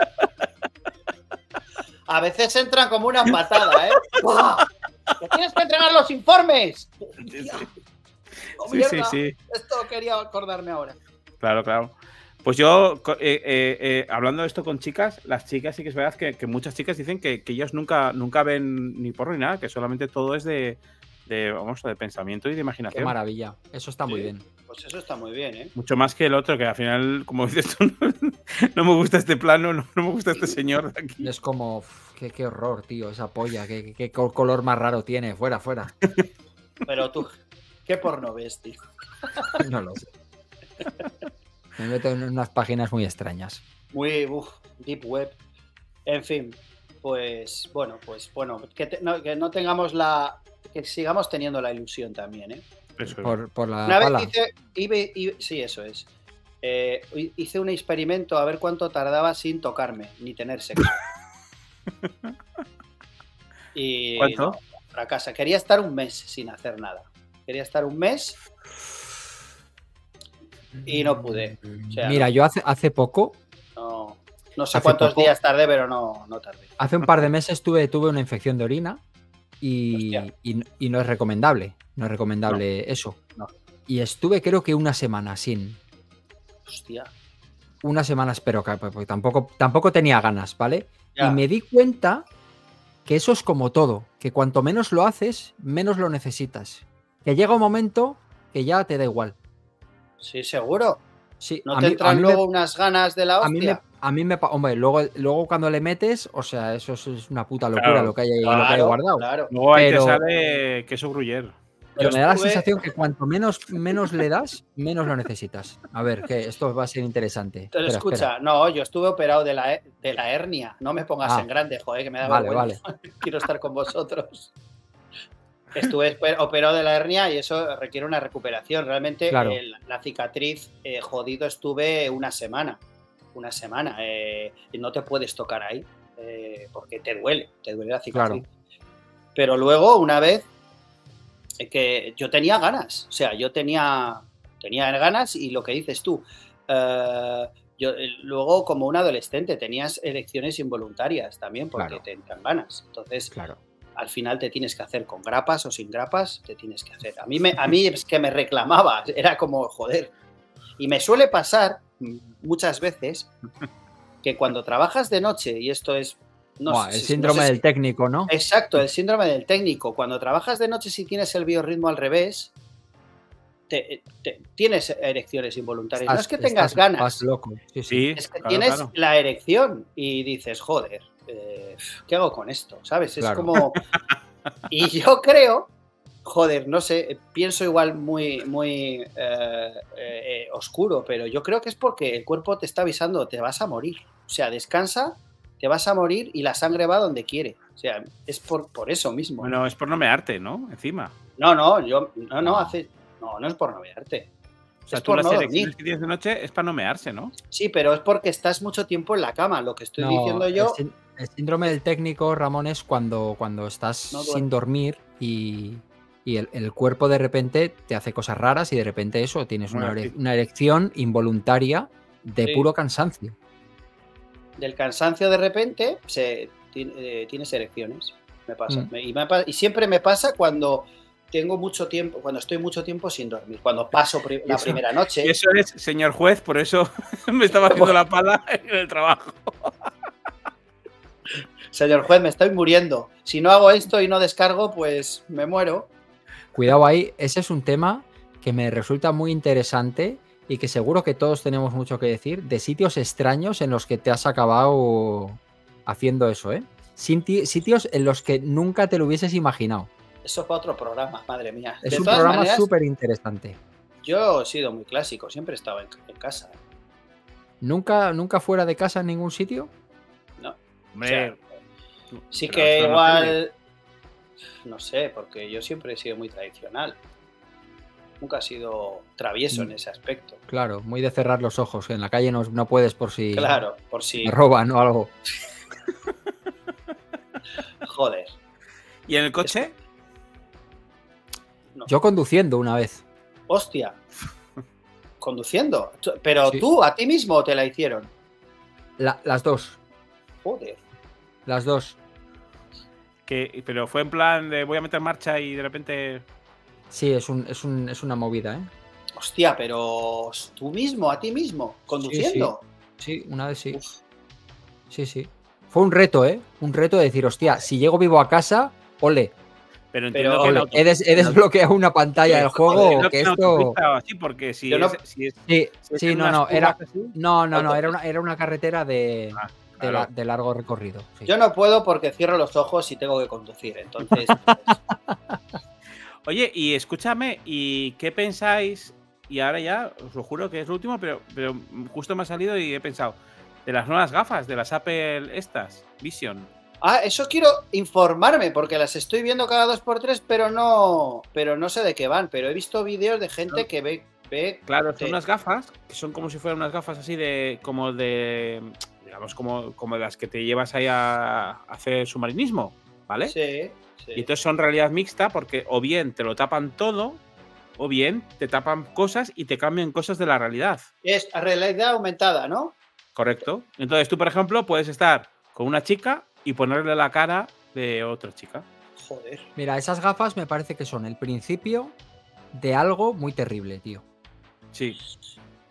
Speaker 1: a veces entran como una patada, ¿eh? ¡Buah! ¡Que tienes que entregar los informes!
Speaker 2: Sí, sí.
Speaker 1: ¡Oh,
Speaker 2: Sí,
Speaker 1: mierda!
Speaker 2: sí, sí.
Speaker 1: Esto quería acordarme ahora.
Speaker 2: Claro, claro. Pues yo, co- eh, eh, eh, hablando de esto con chicas, las chicas sí que es verdad que, que muchas chicas dicen que, que ellos nunca, nunca ven ni porno ni nada, que solamente todo es de, de, vamos, de pensamiento y de
Speaker 3: Qué
Speaker 2: imaginación.
Speaker 3: maravilla, eso está muy
Speaker 1: Sí.
Speaker 3: bien.
Speaker 1: Pues eso está muy bien, ¿eh?
Speaker 2: Mucho más que el otro, que al final, como dices tú, no, no me gusta este plano, no, no me gusta este señor de aquí.
Speaker 3: Es como, uf, qué, qué horror, tío, esa polla, qué, qué- qué co- color más raro tiene, fuera, fuera.
Speaker 1: Pero tú, ¿qué porno ves, tío?
Speaker 3: No lo sé. Me meto en unas páginas muy extrañas.
Speaker 1: Muy, uf, deep web. En fin, pues bueno, pues bueno, que, te- no, que no tengamos la. Que sigamos teniendo la ilusión también, ¿eh?
Speaker 2: Eso es.
Speaker 3: Por, por la
Speaker 1: Una
Speaker 3: pala.
Speaker 1: vez hice. ibe- ibe- sí, eso es. Eh, hice un experimento a ver cuánto tardaba sin tocarme, ni tener sexo. Y.
Speaker 2: ¿Cuánto?
Speaker 1: no, fracasa. Quería estar un mes sin hacer nada. Quería estar un mes. Y no pude. O sea,
Speaker 3: Mira, yo hace, hace poco,
Speaker 1: No, no sé
Speaker 3: Hace
Speaker 1: cuántos
Speaker 3: poco-
Speaker 1: días tardé, pero no, no tardé.
Speaker 3: hace un par de meses tuve, tuve una infección de orina y,
Speaker 1: Hostia.
Speaker 3: y- y no es recomendable. No es recomendable eso.
Speaker 1: no.
Speaker 3: Y estuve creo que una semana sin.
Speaker 1: Hostia.
Speaker 3: una semana espero, que- porque tampoco, tampoco tenía ganas, ¿vale?
Speaker 1: Ya.
Speaker 3: Y me di cuenta que eso es como todo, que cuanto menos lo haces, menos lo necesitas. Que llega un momento que ya te da igual.
Speaker 1: Sí, seguro.
Speaker 3: Sí,
Speaker 1: ¿No
Speaker 3: a
Speaker 1: te
Speaker 3: mí, a
Speaker 1: entran
Speaker 3: mí
Speaker 1: luego
Speaker 3: me,
Speaker 1: unas ganas de la
Speaker 3: a mí me,
Speaker 1: hostia?
Speaker 3: a mí me, pa- hombre, luego, luego cuando le metes, o sea, eso es es una puta locura
Speaker 2: Claro.
Speaker 3: lo que hay, lo que hay
Speaker 1: Claro,
Speaker 3: guardado.
Speaker 1: claro.
Speaker 2: Luego ahí te
Speaker 3: Pero,
Speaker 2: sale queso gruyere.
Speaker 3: pero
Speaker 1: Yo
Speaker 3: me da la
Speaker 1: estuve-
Speaker 3: sensación que cuanto menos, menos le das, menos lo necesitas. A ver, que esto va a ser interesante.
Speaker 1: Pero
Speaker 3: Espera,
Speaker 1: escucha,
Speaker 3: espera.
Speaker 1: no, yo estuve operado de la, he- de la hernia. No me pongas
Speaker 3: Ah,
Speaker 1: en grande, joder, que me da
Speaker 3: vale,
Speaker 1: vergüenza. Quiero estar con vosotros. Estuve espe- operado de la hernia y eso requiere una recuperación. Realmente
Speaker 3: Claro.
Speaker 1: eh, la- la cicatriz, eh, jodido, estuve una semana. Una semana. eh, y no te puedes tocar ahí eh, porque te duele, te duele la cicatriz. Pero luego, una vez eh, que yo tenía ganas, o sea, yo tenía, tenía ganas y lo que dices tú, eh, yo, eh, luego como un adolescente tenías erecciones involuntarias también porque
Speaker 3: Claro.
Speaker 1: te entran ganas. Entonces,
Speaker 3: Claro.
Speaker 1: al final te tienes que hacer con grapas o sin grapas, te tienes que hacer. A mí, me, a mí es que me reclamaba, era como, joder. Y me suele pasar mm, muchas veces que cuando trabajas de noche, y esto es... No
Speaker 3: Buah,
Speaker 1: sé
Speaker 3: el
Speaker 1: si-
Speaker 3: síndrome
Speaker 1: no sé si-
Speaker 3: del técnico, ¿no?
Speaker 1: Exacto, el síndrome del técnico. Cuando trabajas de noche, si tienes el biorritmo al revés, te- te- tienes erecciones involuntarias. no es que tengas
Speaker 3: estás-
Speaker 1: ganas,
Speaker 3: vas loco. Sí, sí.
Speaker 2: Sí,
Speaker 1: es que
Speaker 2: claro,
Speaker 1: tienes
Speaker 2: claro.
Speaker 1: la erección y dices, joder, eh, ¿qué hago con esto? ¿Sabes? Es
Speaker 3: Claro.
Speaker 1: como... Y yo creo, joder, no sé, pienso igual muy, muy eh, eh, oscuro, pero yo creo que es porque el cuerpo te está avisando, te vas a morir. O sea, descansa, te vas a morir y la sangre va donde quiere. O sea, es por, por eso mismo.
Speaker 2: Bueno, es por no mearte, ¿no? Encima.
Speaker 1: No, no, yo, no, no,
Speaker 3: No.
Speaker 1: hace, no, no es por no vearte.
Speaker 2: O sea,
Speaker 1: Es
Speaker 2: tú
Speaker 1: por
Speaker 2: las
Speaker 1: no
Speaker 2: elecciones
Speaker 1: dormir.
Speaker 2: que tienes de noche es para no mearse, ¿no?
Speaker 1: Sí, pero es porque estás mucho tiempo en la cama. Lo que estoy
Speaker 3: No,
Speaker 1: diciendo yo,
Speaker 3: El, sín- el síndrome del técnico, Ramón, es cuando, cuando estás
Speaker 1: No duermes.
Speaker 3: sin dormir y, y el, el cuerpo de repente te hace cosas raras y de repente eso, tienes una,
Speaker 2: Bueno,
Speaker 3: ere-
Speaker 2: sí.
Speaker 3: una erección involuntaria de
Speaker 1: Sí.
Speaker 3: puro cansancio.
Speaker 1: del cansancio de repente, se, ti- eh, tienes erecciones. Me pasa.
Speaker 3: Mm.
Speaker 1: Me- y, me pa- y siempre me pasa cuando tengo mucho tiempo, cuando estoy mucho tiempo sin dormir. Cuando paso pri- la
Speaker 2: Eso-
Speaker 1: primera noche.
Speaker 2: Y eso es, señor juez, por eso me estaba haciendo la pala en el trabajo.
Speaker 1: Señor juez, me estoy muriendo. Si no hago esto y no descargo, pues me muero.
Speaker 3: Cuidado ahí, ese es un tema que me resulta muy interesante y que seguro que todos tenemos mucho que decir, de sitios extraños en los que te has acabado haciendo eso, ¿eh? Sinti- Sitios en los que nunca te lo hubieses imaginado.
Speaker 1: Eso es para otro programa, madre mía.
Speaker 3: Es
Speaker 1: de
Speaker 3: un
Speaker 1: todas
Speaker 3: programa
Speaker 1: maneras,
Speaker 3: súper interesante.
Speaker 1: yo he sido muy clásico, siempre he estado en, en casa.
Speaker 3: ¿Nunca, ¿Nunca fuera de casa en ningún sitio?
Speaker 1: No.
Speaker 2: Hombre,
Speaker 1: O Sí
Speaker 2: pero
Speaker 1: que
Speaker 2: eso no
Speaker 1: igual,
Speaker 2: depende.
Speaker 1: no sé, porque yo siempre he sido muy tradicional. Nunca he sido travieso
Speaker 3: Mm.
Speaker 1: en ese aspecto.
Speaker 3: Claro, muy de cerrar los ojos. En la calle no, no puedes por si
Speaker 1: Claro, por si,
Speaker 3: me roban o algo.
Speaker 1: joder.
Speaker 2: ¿Y en el coche?
Speaker 1: No.
Speaker 3: Yo conduciendo una vez.
Speaker 1: Hostia. Conduciendo. Tú- Pero
Speaker 3: Sí.
Speaker 1: tú, a ti mismo te la hicieron.
Speaker 3: La- las dos.
Speaker 1: Joder.
Speaker 3: Las dos.
Speaker 2: Que, pero fue en plan de voy a meter marcha y de repente.
Speaker 3: Sí, es, un, es, un, es una movida, ¿eh?
Speaker 1: Hostia, pero tú mismo, a ti mismo, conduciendo.
Speaker 3: Sí, una vez sí.
Speaker 1: Uf,
Speaker 3: Sí, sí. Fue un reto, ¿eh? Un reto de decir, hostia, si llego vivo a casa, ole,
Speaker 2: Pero entiendo
Speaker 1: Pero-
Speaker 2: que en
Speaker 3: ole.
Speaker 2: la
Speaker 3: He, des- he desbloqueado una pantalla del juego
Speaker 2: entiendo
Speaker 3: que
Speaker 2: en
Speaker 3: esto...
Speaker 2: autopista o así, porque si
Speaker 1: Yo no-
Speaker 2: es, si es-
Speaker 3: Sí,
Speaker 2: si es
Speaker 3: sí,
Speaker 2: en
Speaker 3: no,
Speaker 2: unas
Speaker 3: no, era...
Speaker 2: curvas así,
Speaker 3: No, no, no, era
Speaker 1: Autopista.
Speaker 3: una, era una carretera de,
Speaker 2: Ah,
Speaker 3: de, la-
Speaker 2: claro.
Speaker 3: de largo recorrido. sí.
Speaker 1: Yo no puedo porque cierro los ojos y tengo que conducir. Entonces, pues,
Speaker 2: Oye, y escúchame, ¿y qué pensáis? Y ahora ya, os lo juro que es lo último, pero, pero justo me ha salido y he pensado, de las nuevas gafas, de las Apple estas, Vision.
Speaker 1: ah, eso quiero informarme porque las estoy viendo cada dos por tres, pero no, pero no sé de qué van. Pero he visto vídeos de gente que ve, ve
Speaker 2: Claro, son
Speaker 1: Sí.
Speaker 2: unas gafas que son como si fueran unas gafas así de. como de. digamos, como, como las que te llevas ahí a, a hacer submarinismo, ¿vale?
Speaker 1: Sí, sí.
Speaker 2: Y entonces son realidad mixta porque o bien te lo tapan todo, o bien te tapan cosas y te cambian cosas de la realidad.
Speaker 1: Es realidad aumentada, ¿no?
Speaker 2: ¿Correcto? Entonces tú, por ejemplo, puedes estar con una chica y ponerle la cara de otra chica.
Speaker 1: Joder.
Speaker 3: Mira, esas gafas me parece que son el principio de algo muy terrible, tío.
Speaker 2: Sí.
Speaker 3: O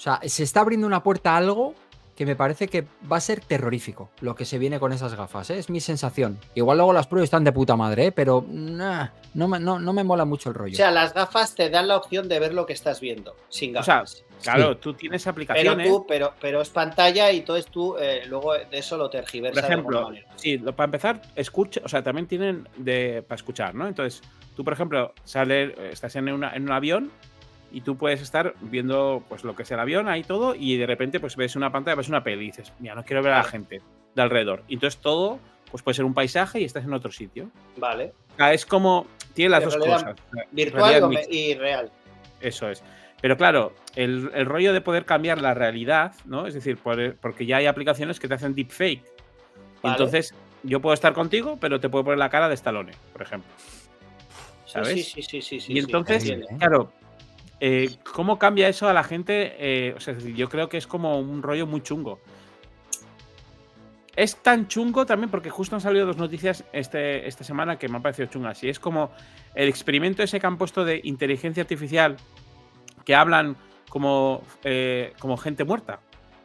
Speaker 3: sea, se está abriendo una puerta a algo que me parece que va a ser terrorífico lo que se viene con esas gafas, ¿eh? Es mi sensación. Igual luego las pruebas están de puta madre, ¿eh? Pero nah, no, me, no, no me mola mucho el rollo.
Speaker 1: O sea, las gafas te dan la opción de ver lo que estás viendo, sin gafas.
Speaker 2: O sea, claro,
Speaker 3: sí.
Speaker 2: tú tienes aplicaciones.
Speaker 1: Pero, tú, pero, pero es pantalla y entonces tú eh, luego de eso lo tergiversas.
Speaker 2: Por ejemplo, sí, para empezar, escucha, o sea, también tienen de para escuchar, ¿no? Entonces, tú, por ejemplo, sales, estás en, una, en un avión y tú puedes estar viendo pues lo que es el avión, ahí todo, y de repente pues ves una pantalla, ves una peli y dices, mira, no quiero ver a la gente de alrededor. Y entonces todo pues puede ser un paisaje y estás en otro sitio.
Speaker 1: Vale.
Speaker 2: O sea, es como, tiene las
Speaker 1: de
Speaker 2: dos cosas.
Speaker 1: Virtual y real.
Speaker 2: Eso es. Pero claro, el, el rollo de poder cambiar la realidad, ¿no? Es decir, por, porque ya hay aplicaciones que te hacen deepfake. Vale. Entonces, yo puedo estar contigo, pero te puedo poner la cara de Stallone, por ejemplo. ¿Sabes?
Speaker 1: Sí, sí, sí, sí, sí.
Speaker 2: Y entonces,
Speaker 1: sí,
Speaker 2: claro, eh, ¿cómo cambia eso a la gente? Eh, o sea, es decir, yo creo que es como un rollo muy chungo. Es tan chungo también porque justo han salido dos noticias este, esta semana que me han parecido chungas. Y es como el experimento ese que han puesto de inteligencia artificial que hablan como, eh, como gente muerta.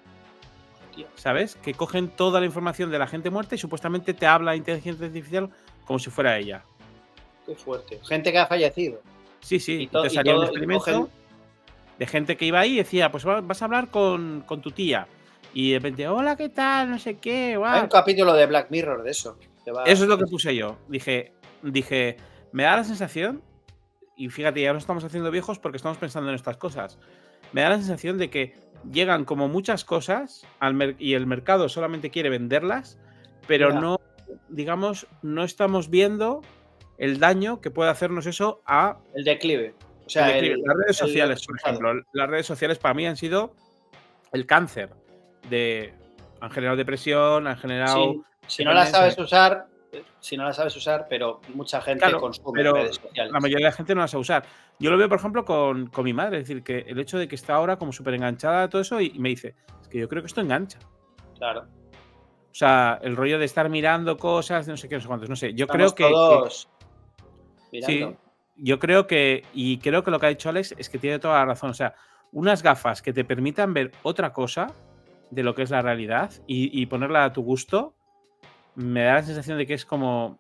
Speaker 2: ¿Sabes? Que cogen toda la información de la gente muerta y supuestamente te habla inteligencia artificial como si fuera ella.
Speaker 1: Qué fuerte. Gente que ha fallecido.
Speaker 2: Sí, sí. Entonces salía un experimento cogen... de gente que iba ahí y decía, pues vas a hablar con, con tu tía. Y de repente, hola, ¿qué tal? No sé qué. Wow.
Speaker 1: Hay un capítulo de Black Mirror de eso.
Speaker 2: Va... Eso es lo que puse yo. Dije, dije, me da la sensación, y fíjate, ya nos estamos haciendo viejos porque estamos pensando en estas cosas. Me da la sensación de que llegan como muchas cosas al mer y el mercado solamente quiere venderlas, pero yeah. no, digamos, no estamos viendo el daño que puede hacernos eso a...
Speaker 1: El declive. O sea,
Speaker 2: el declive.
Speaker 1: El,
Speaker 2: las redes sociales,
Speaker 1: el...
Speaker 2: por ejemplo. Las redes sociales para mí han sido el cáncer. De, han generado depresión, han generado...
Speaker 1: Sí. Si no las sabes usar, si no las sabes usar, pero mucha gente
Speaker 2: claro,
Speaker 1: consume
Speaker 2: pero
Speaker 1: redes sociales.
Speaker 2: La mayoría de la gente no las sabe usar. Yo lo veo, por ejemplo, con, con mi madre. Es decir, que el hecho de que está ahora como súper enganchada a todo eso y, y me dice, es que yo creo que esto engancha.
Speaker 1: Claro.
Speaker 2: O sea, el rollo de estar mirando cosas, no sé qué, no sé cuántos, no sé. Yo
Speaker 1: Estamos
Speaker 2: creo que...
Speaker 1: todos
Speaker 2: que sí, yo creo que... Y creo que lo que ha dicho Alex es que tiene toda la razón. O sea, unas gafas que te permitan ver otra cosa de lo que es la realidad y, y ponerla a tu gusto, me da la sensación de que es como...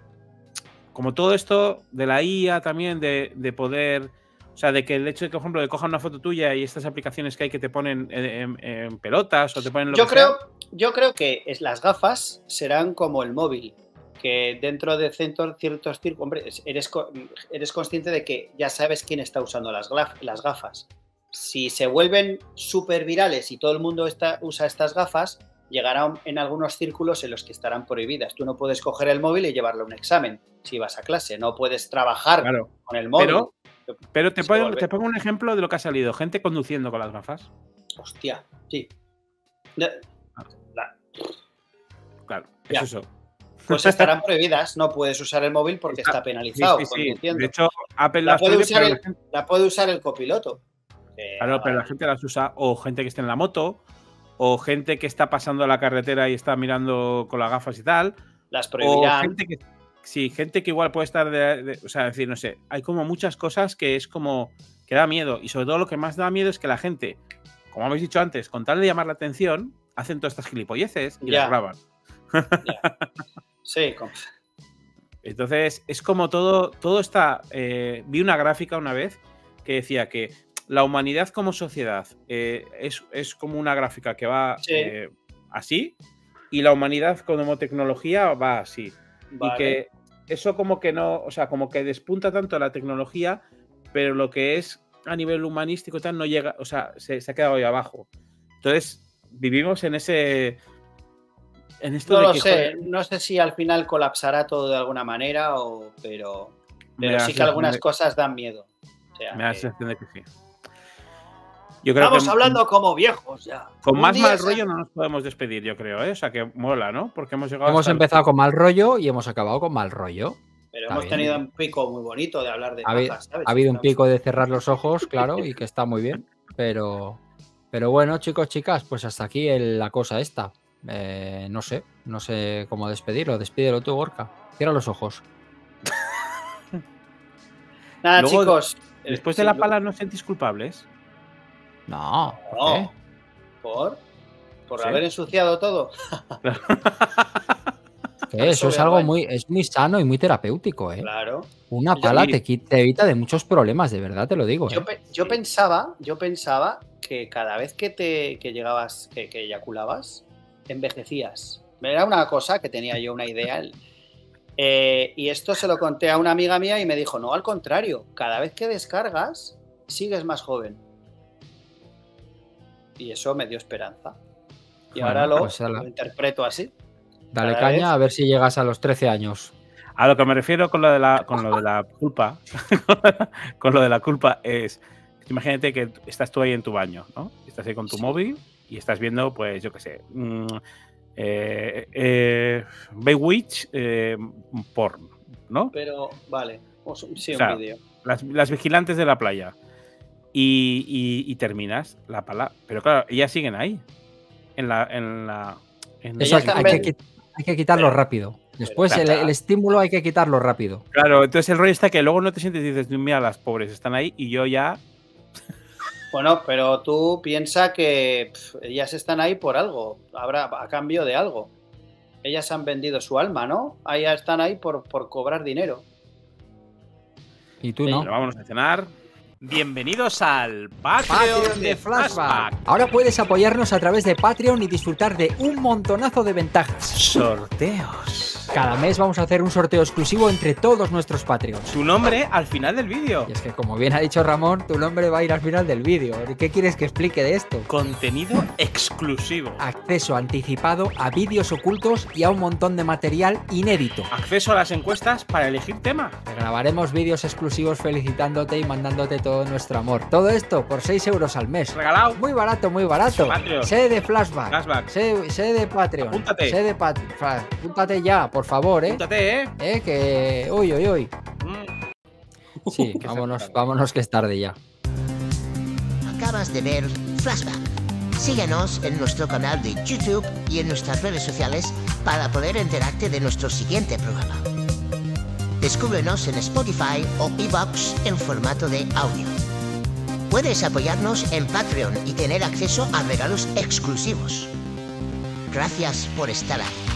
Speaker 2: Como todo esto de la I A también, de, de poder... O sea, de que el hecho de que, por ejemplo, de cojan una foto tuya y estas aplicaciones que hay que te ponen en, en, en pelotas o te ponen lo
Speaker 1: yo
Speaker 2: que
Speaker 1: creo,
Speaker 2: sea.
Speaker 1: Yo creo que es, las gafas serán como el móvil, que dentro de ciertos ciertos círculos, hombre, eres, eres consciente de que ya sabes quién está usando las, las gafas. Si se vuelven súper virales y todo el mundo está, usa estas gafas, llegarán en algunos círculos en los que estarán prohibidas. Tú no puedes coger el móvil y llevarlo a un examen si vas a clase. No puedes trabajar
Speaker 2: claro,
Speaker 1: con el móvil.
Speaker 2: Pero, pero te, pongo, te pongo un ejemplo de lo que ha salido. Gente conduciendo con las gafas.
Speaker 1: Hostia, sí. La...
Speaker 2: Claro, es eso.
Speaker 1: Pues estarán prohibidas. No puedes usar el móvil porque está, está penalizado.
Speaker 2: Sí, sí, sí.
Speaker 1: Conduciendo.
Speaker 2: De hecho, Apple
Speaker 1: la,
Speaker 2: las
Speaker 1: puede
Speaker 2: prohíbe,
Speaker 1: usar el,
Speaker 2: la, gente...
Speaker 1: la puede usar el copiloto.
Speaker 2: Eh, claro, pero la gente las usa, o gente que esté en la moto, o gente que está pasando la carretera y está mirando con las gafas y tal.
Speaker 1: Las prohibirán.
Speaker 2: O gente que, sí, gente que igual puede estar de, de, o sea, decir, no sé, hay como muchas cosas que es como que da miedo. Y sobre todo lo que más da miedo es que la gente, como habéis dicho antes, con tal de llamar la atención, hacen todas estas gilipolleces y
Speaker 1: ya.
Speaker 2: las graban.
Speaker 1: Ya. Sí, como...
Speaker 2: Entonces, es como todo, todo está. Eh, vi una gráfica una vez que decía que la humanidad como sociedad eh, es, es como una gráfica que va sí. eh, así y la humanidad como tecnología va así. Vale. Y que eso como que no, o sea, como que despunta tanto la tecnología, pero lo que es a nivel humanístico tal no llega, o sea, se, se ha quedado ahí abajo. Entonces, vivimos en ese... En esto
Speaker 1: no
Speaker 2: de
Speaker 1: lo
Speaker 2: que,
Speaker 1: sé,
Speaker 2: joder,
Speaker 1: no sé si al final colapsará todo de alguna manera, o, pero, pero sí que algunas de... cosas dan miedo. O sea,
Speaker 2: me da la
Speaker 1: que...
Speaker 2: sensación de que sí. Yo creo
Speaker 1: Estamos
Speaker 2: que,
Speaker 1: hablando como viejos ya.
Speaker 2: Con Un más mal se... rollo no nos podemos despedir, yo creo, ¿eh? O sea, que mola, ¿no? Porque hemos llegado
Speaker 3: Hemos empezado
Speaker 2: el...
Speaker 3: con mal rollo y hemos acabado con mal rollo.
Speaker 1: Pero está hemos bien. tenido un pico muy bonito de hablar de
Speaker 3: ha,
Speaker 1: pajas, ¿sabes?
Speaker 3: Ha habido un pico de cerrar los ojos, claro, y que está muy bien. Pero, pero bueno, chicos, chicas, pues hasta aquí el, la cosa esta. Eh, no sé, no sé cómo despedirlo. Despídelo tú, Gorka. Cierra los ojos.
Speaker 1: Nada, Luego, chicos.
Speaker 2: Después de sí, la pala, ¿no os sentís culpables?
Speaker 3: No. ¿por
Speaker 1: No.
Speaker 3: qué?
Speaker 1: ¿Por? ¿Por
Speaker 2: ¿Sí?
Speaker 1: haber ensuciado todo?
Speaker 3: Que eso es algo muy, es muy sano y muy terapéutico, ¿eh?
Speaker 1: Claro.
Speaker 3: Una
Speaker 1: Yo-
Speaker 3: pala
Speaker 2: sí.
Speaker 3: te, qui- te evita de muchos problemas, de verdad te lo digo. ¿eh?
Speaker 1: Yo, pe- yo pensaba, yo pensaba que cada vez que te que llegabas, que, que eyaculabas, envejecías. Era una cosa que tenía yo una idea. Eh, y esto se lo conté a una amiga mía y me dijo, no, al contrario, cada vez que descargas, sigues más joven. Y eso me dio esperanza. Y
Speaker 3: Bueno,
Speaker 1: ahora lo,
Speaker 3: pues ala.
Speaker 1: lo interpreto así.
Speaker 3: Dale
Speaker 1: cada
Speaker 3: caña
Speaker 1: vez-
Speaker 3: a ver si llegas a los trece años.
Speaker 2: A lo que me refiero con lo de la, con lo de la culpa, con lo de la culpa es, imagínate que estás tú ahí en tu baño, ¿no? Estás ahí con tu
Speaker 1: Sí.
Speaker 2: móvil y estás viendo, pues, yo qué sé, mmm, eh, eh, Baywitch eh, porn, ¿no?
Speaker 1: Pero, vale, o s- sí,
Speaker 2: O sea,
Speaker 1: un vídeo.
Speaker 2: Las, las vigilantes de la playa. Y, y- y terminas la pala. Pero claro, ellas siguen ahí. En la. En la en
Speaker 3: Eso hay,
Speaker 1: están
Speaker 3: hay
Speaker 1: ven-
Speaker 3: que, qui- hay que quitarlo rápido. Después el, el estímulo hay que quitarlo rápido.
Speaker 2: Claro, entonces el rollo está que luego no te sientes y dices, mira, las pobres están ahí y yo ya.
Speaker 1: Bueno, pero tú piensa que pf, ellas están ahí por algo, habrá a cambio de algo. Ellas han vendido su alma, ¿no? Ellas están ahí por, por cobrar dinero.
Speaker 3: Y tú no.
Speaker 2: Bueno, vámonos a cenar. Bienvenidos al
Speaker 3: Patreon
Speaker 2: Patreon
Speaker 3: de Flashback. Ahora puedes apoyarnos a través de Patreon y disfrutar de un montonazo de ventajas.
Speaker 2: Sorteos.
Speaker 3: Cada mes vamos a hacer un sorteo exclusivo entre todos nuestros Patreons.
Speaker 2: Tu nombre al final del vídeo.
Speaker 3: Y es que, como bien ha dicho Ramón, tu nombre va a ir al final del vídeo. ¿Qué quieres que explique de esto?
Speaker 2: Contenido exclusivo.
Speaker 3: Acceso anticipado a vídeos ocultos y a un montón de material inédito.
Speaker 2: Acceso a las encuestas para elegir tema.
Speaker 3: Te grabaremos vídeos exclusivos felicitándote y mandándote todo nuestro amor. Todo esto por seis euros al mes.
Speaker 2: Regalado.
Speaker 3: Muy barato, muy barato.
Speaker 2: Patreon.
Speaker 3: Sé de Flashback.
Speaker 2: Flashback.
Speaker 3: Sé, sé de Patreon.
Speaker 2: Apúntate.
Speaker 3: Sé de Pat Fra- Apúntate ya, por favor, ¿eh?
Speaker 2: Apúntate, ¿eh?
Speaker 3: Eh, que... Uy, uy, uy.
Speaker 2: Mm.
Speaker 3: Sí,
Speaker 2: Qué
Speaker 3: vámonos,
Speaker 2: desagradable.
Speaker 3: vámonos que es tarde ya.
Speaker 4: Acabas de ver Flashback. Síguenos en nuestro canal de YouTube y en nuestras redes sociales para poder enterarte de nuestro siguiente programa. Descúbrenos en Spotify o iVoox en formato de audio. Puedes apoyarnos en Patreon y tener acceso a regalos exclusivos. Gracias por estar ahí.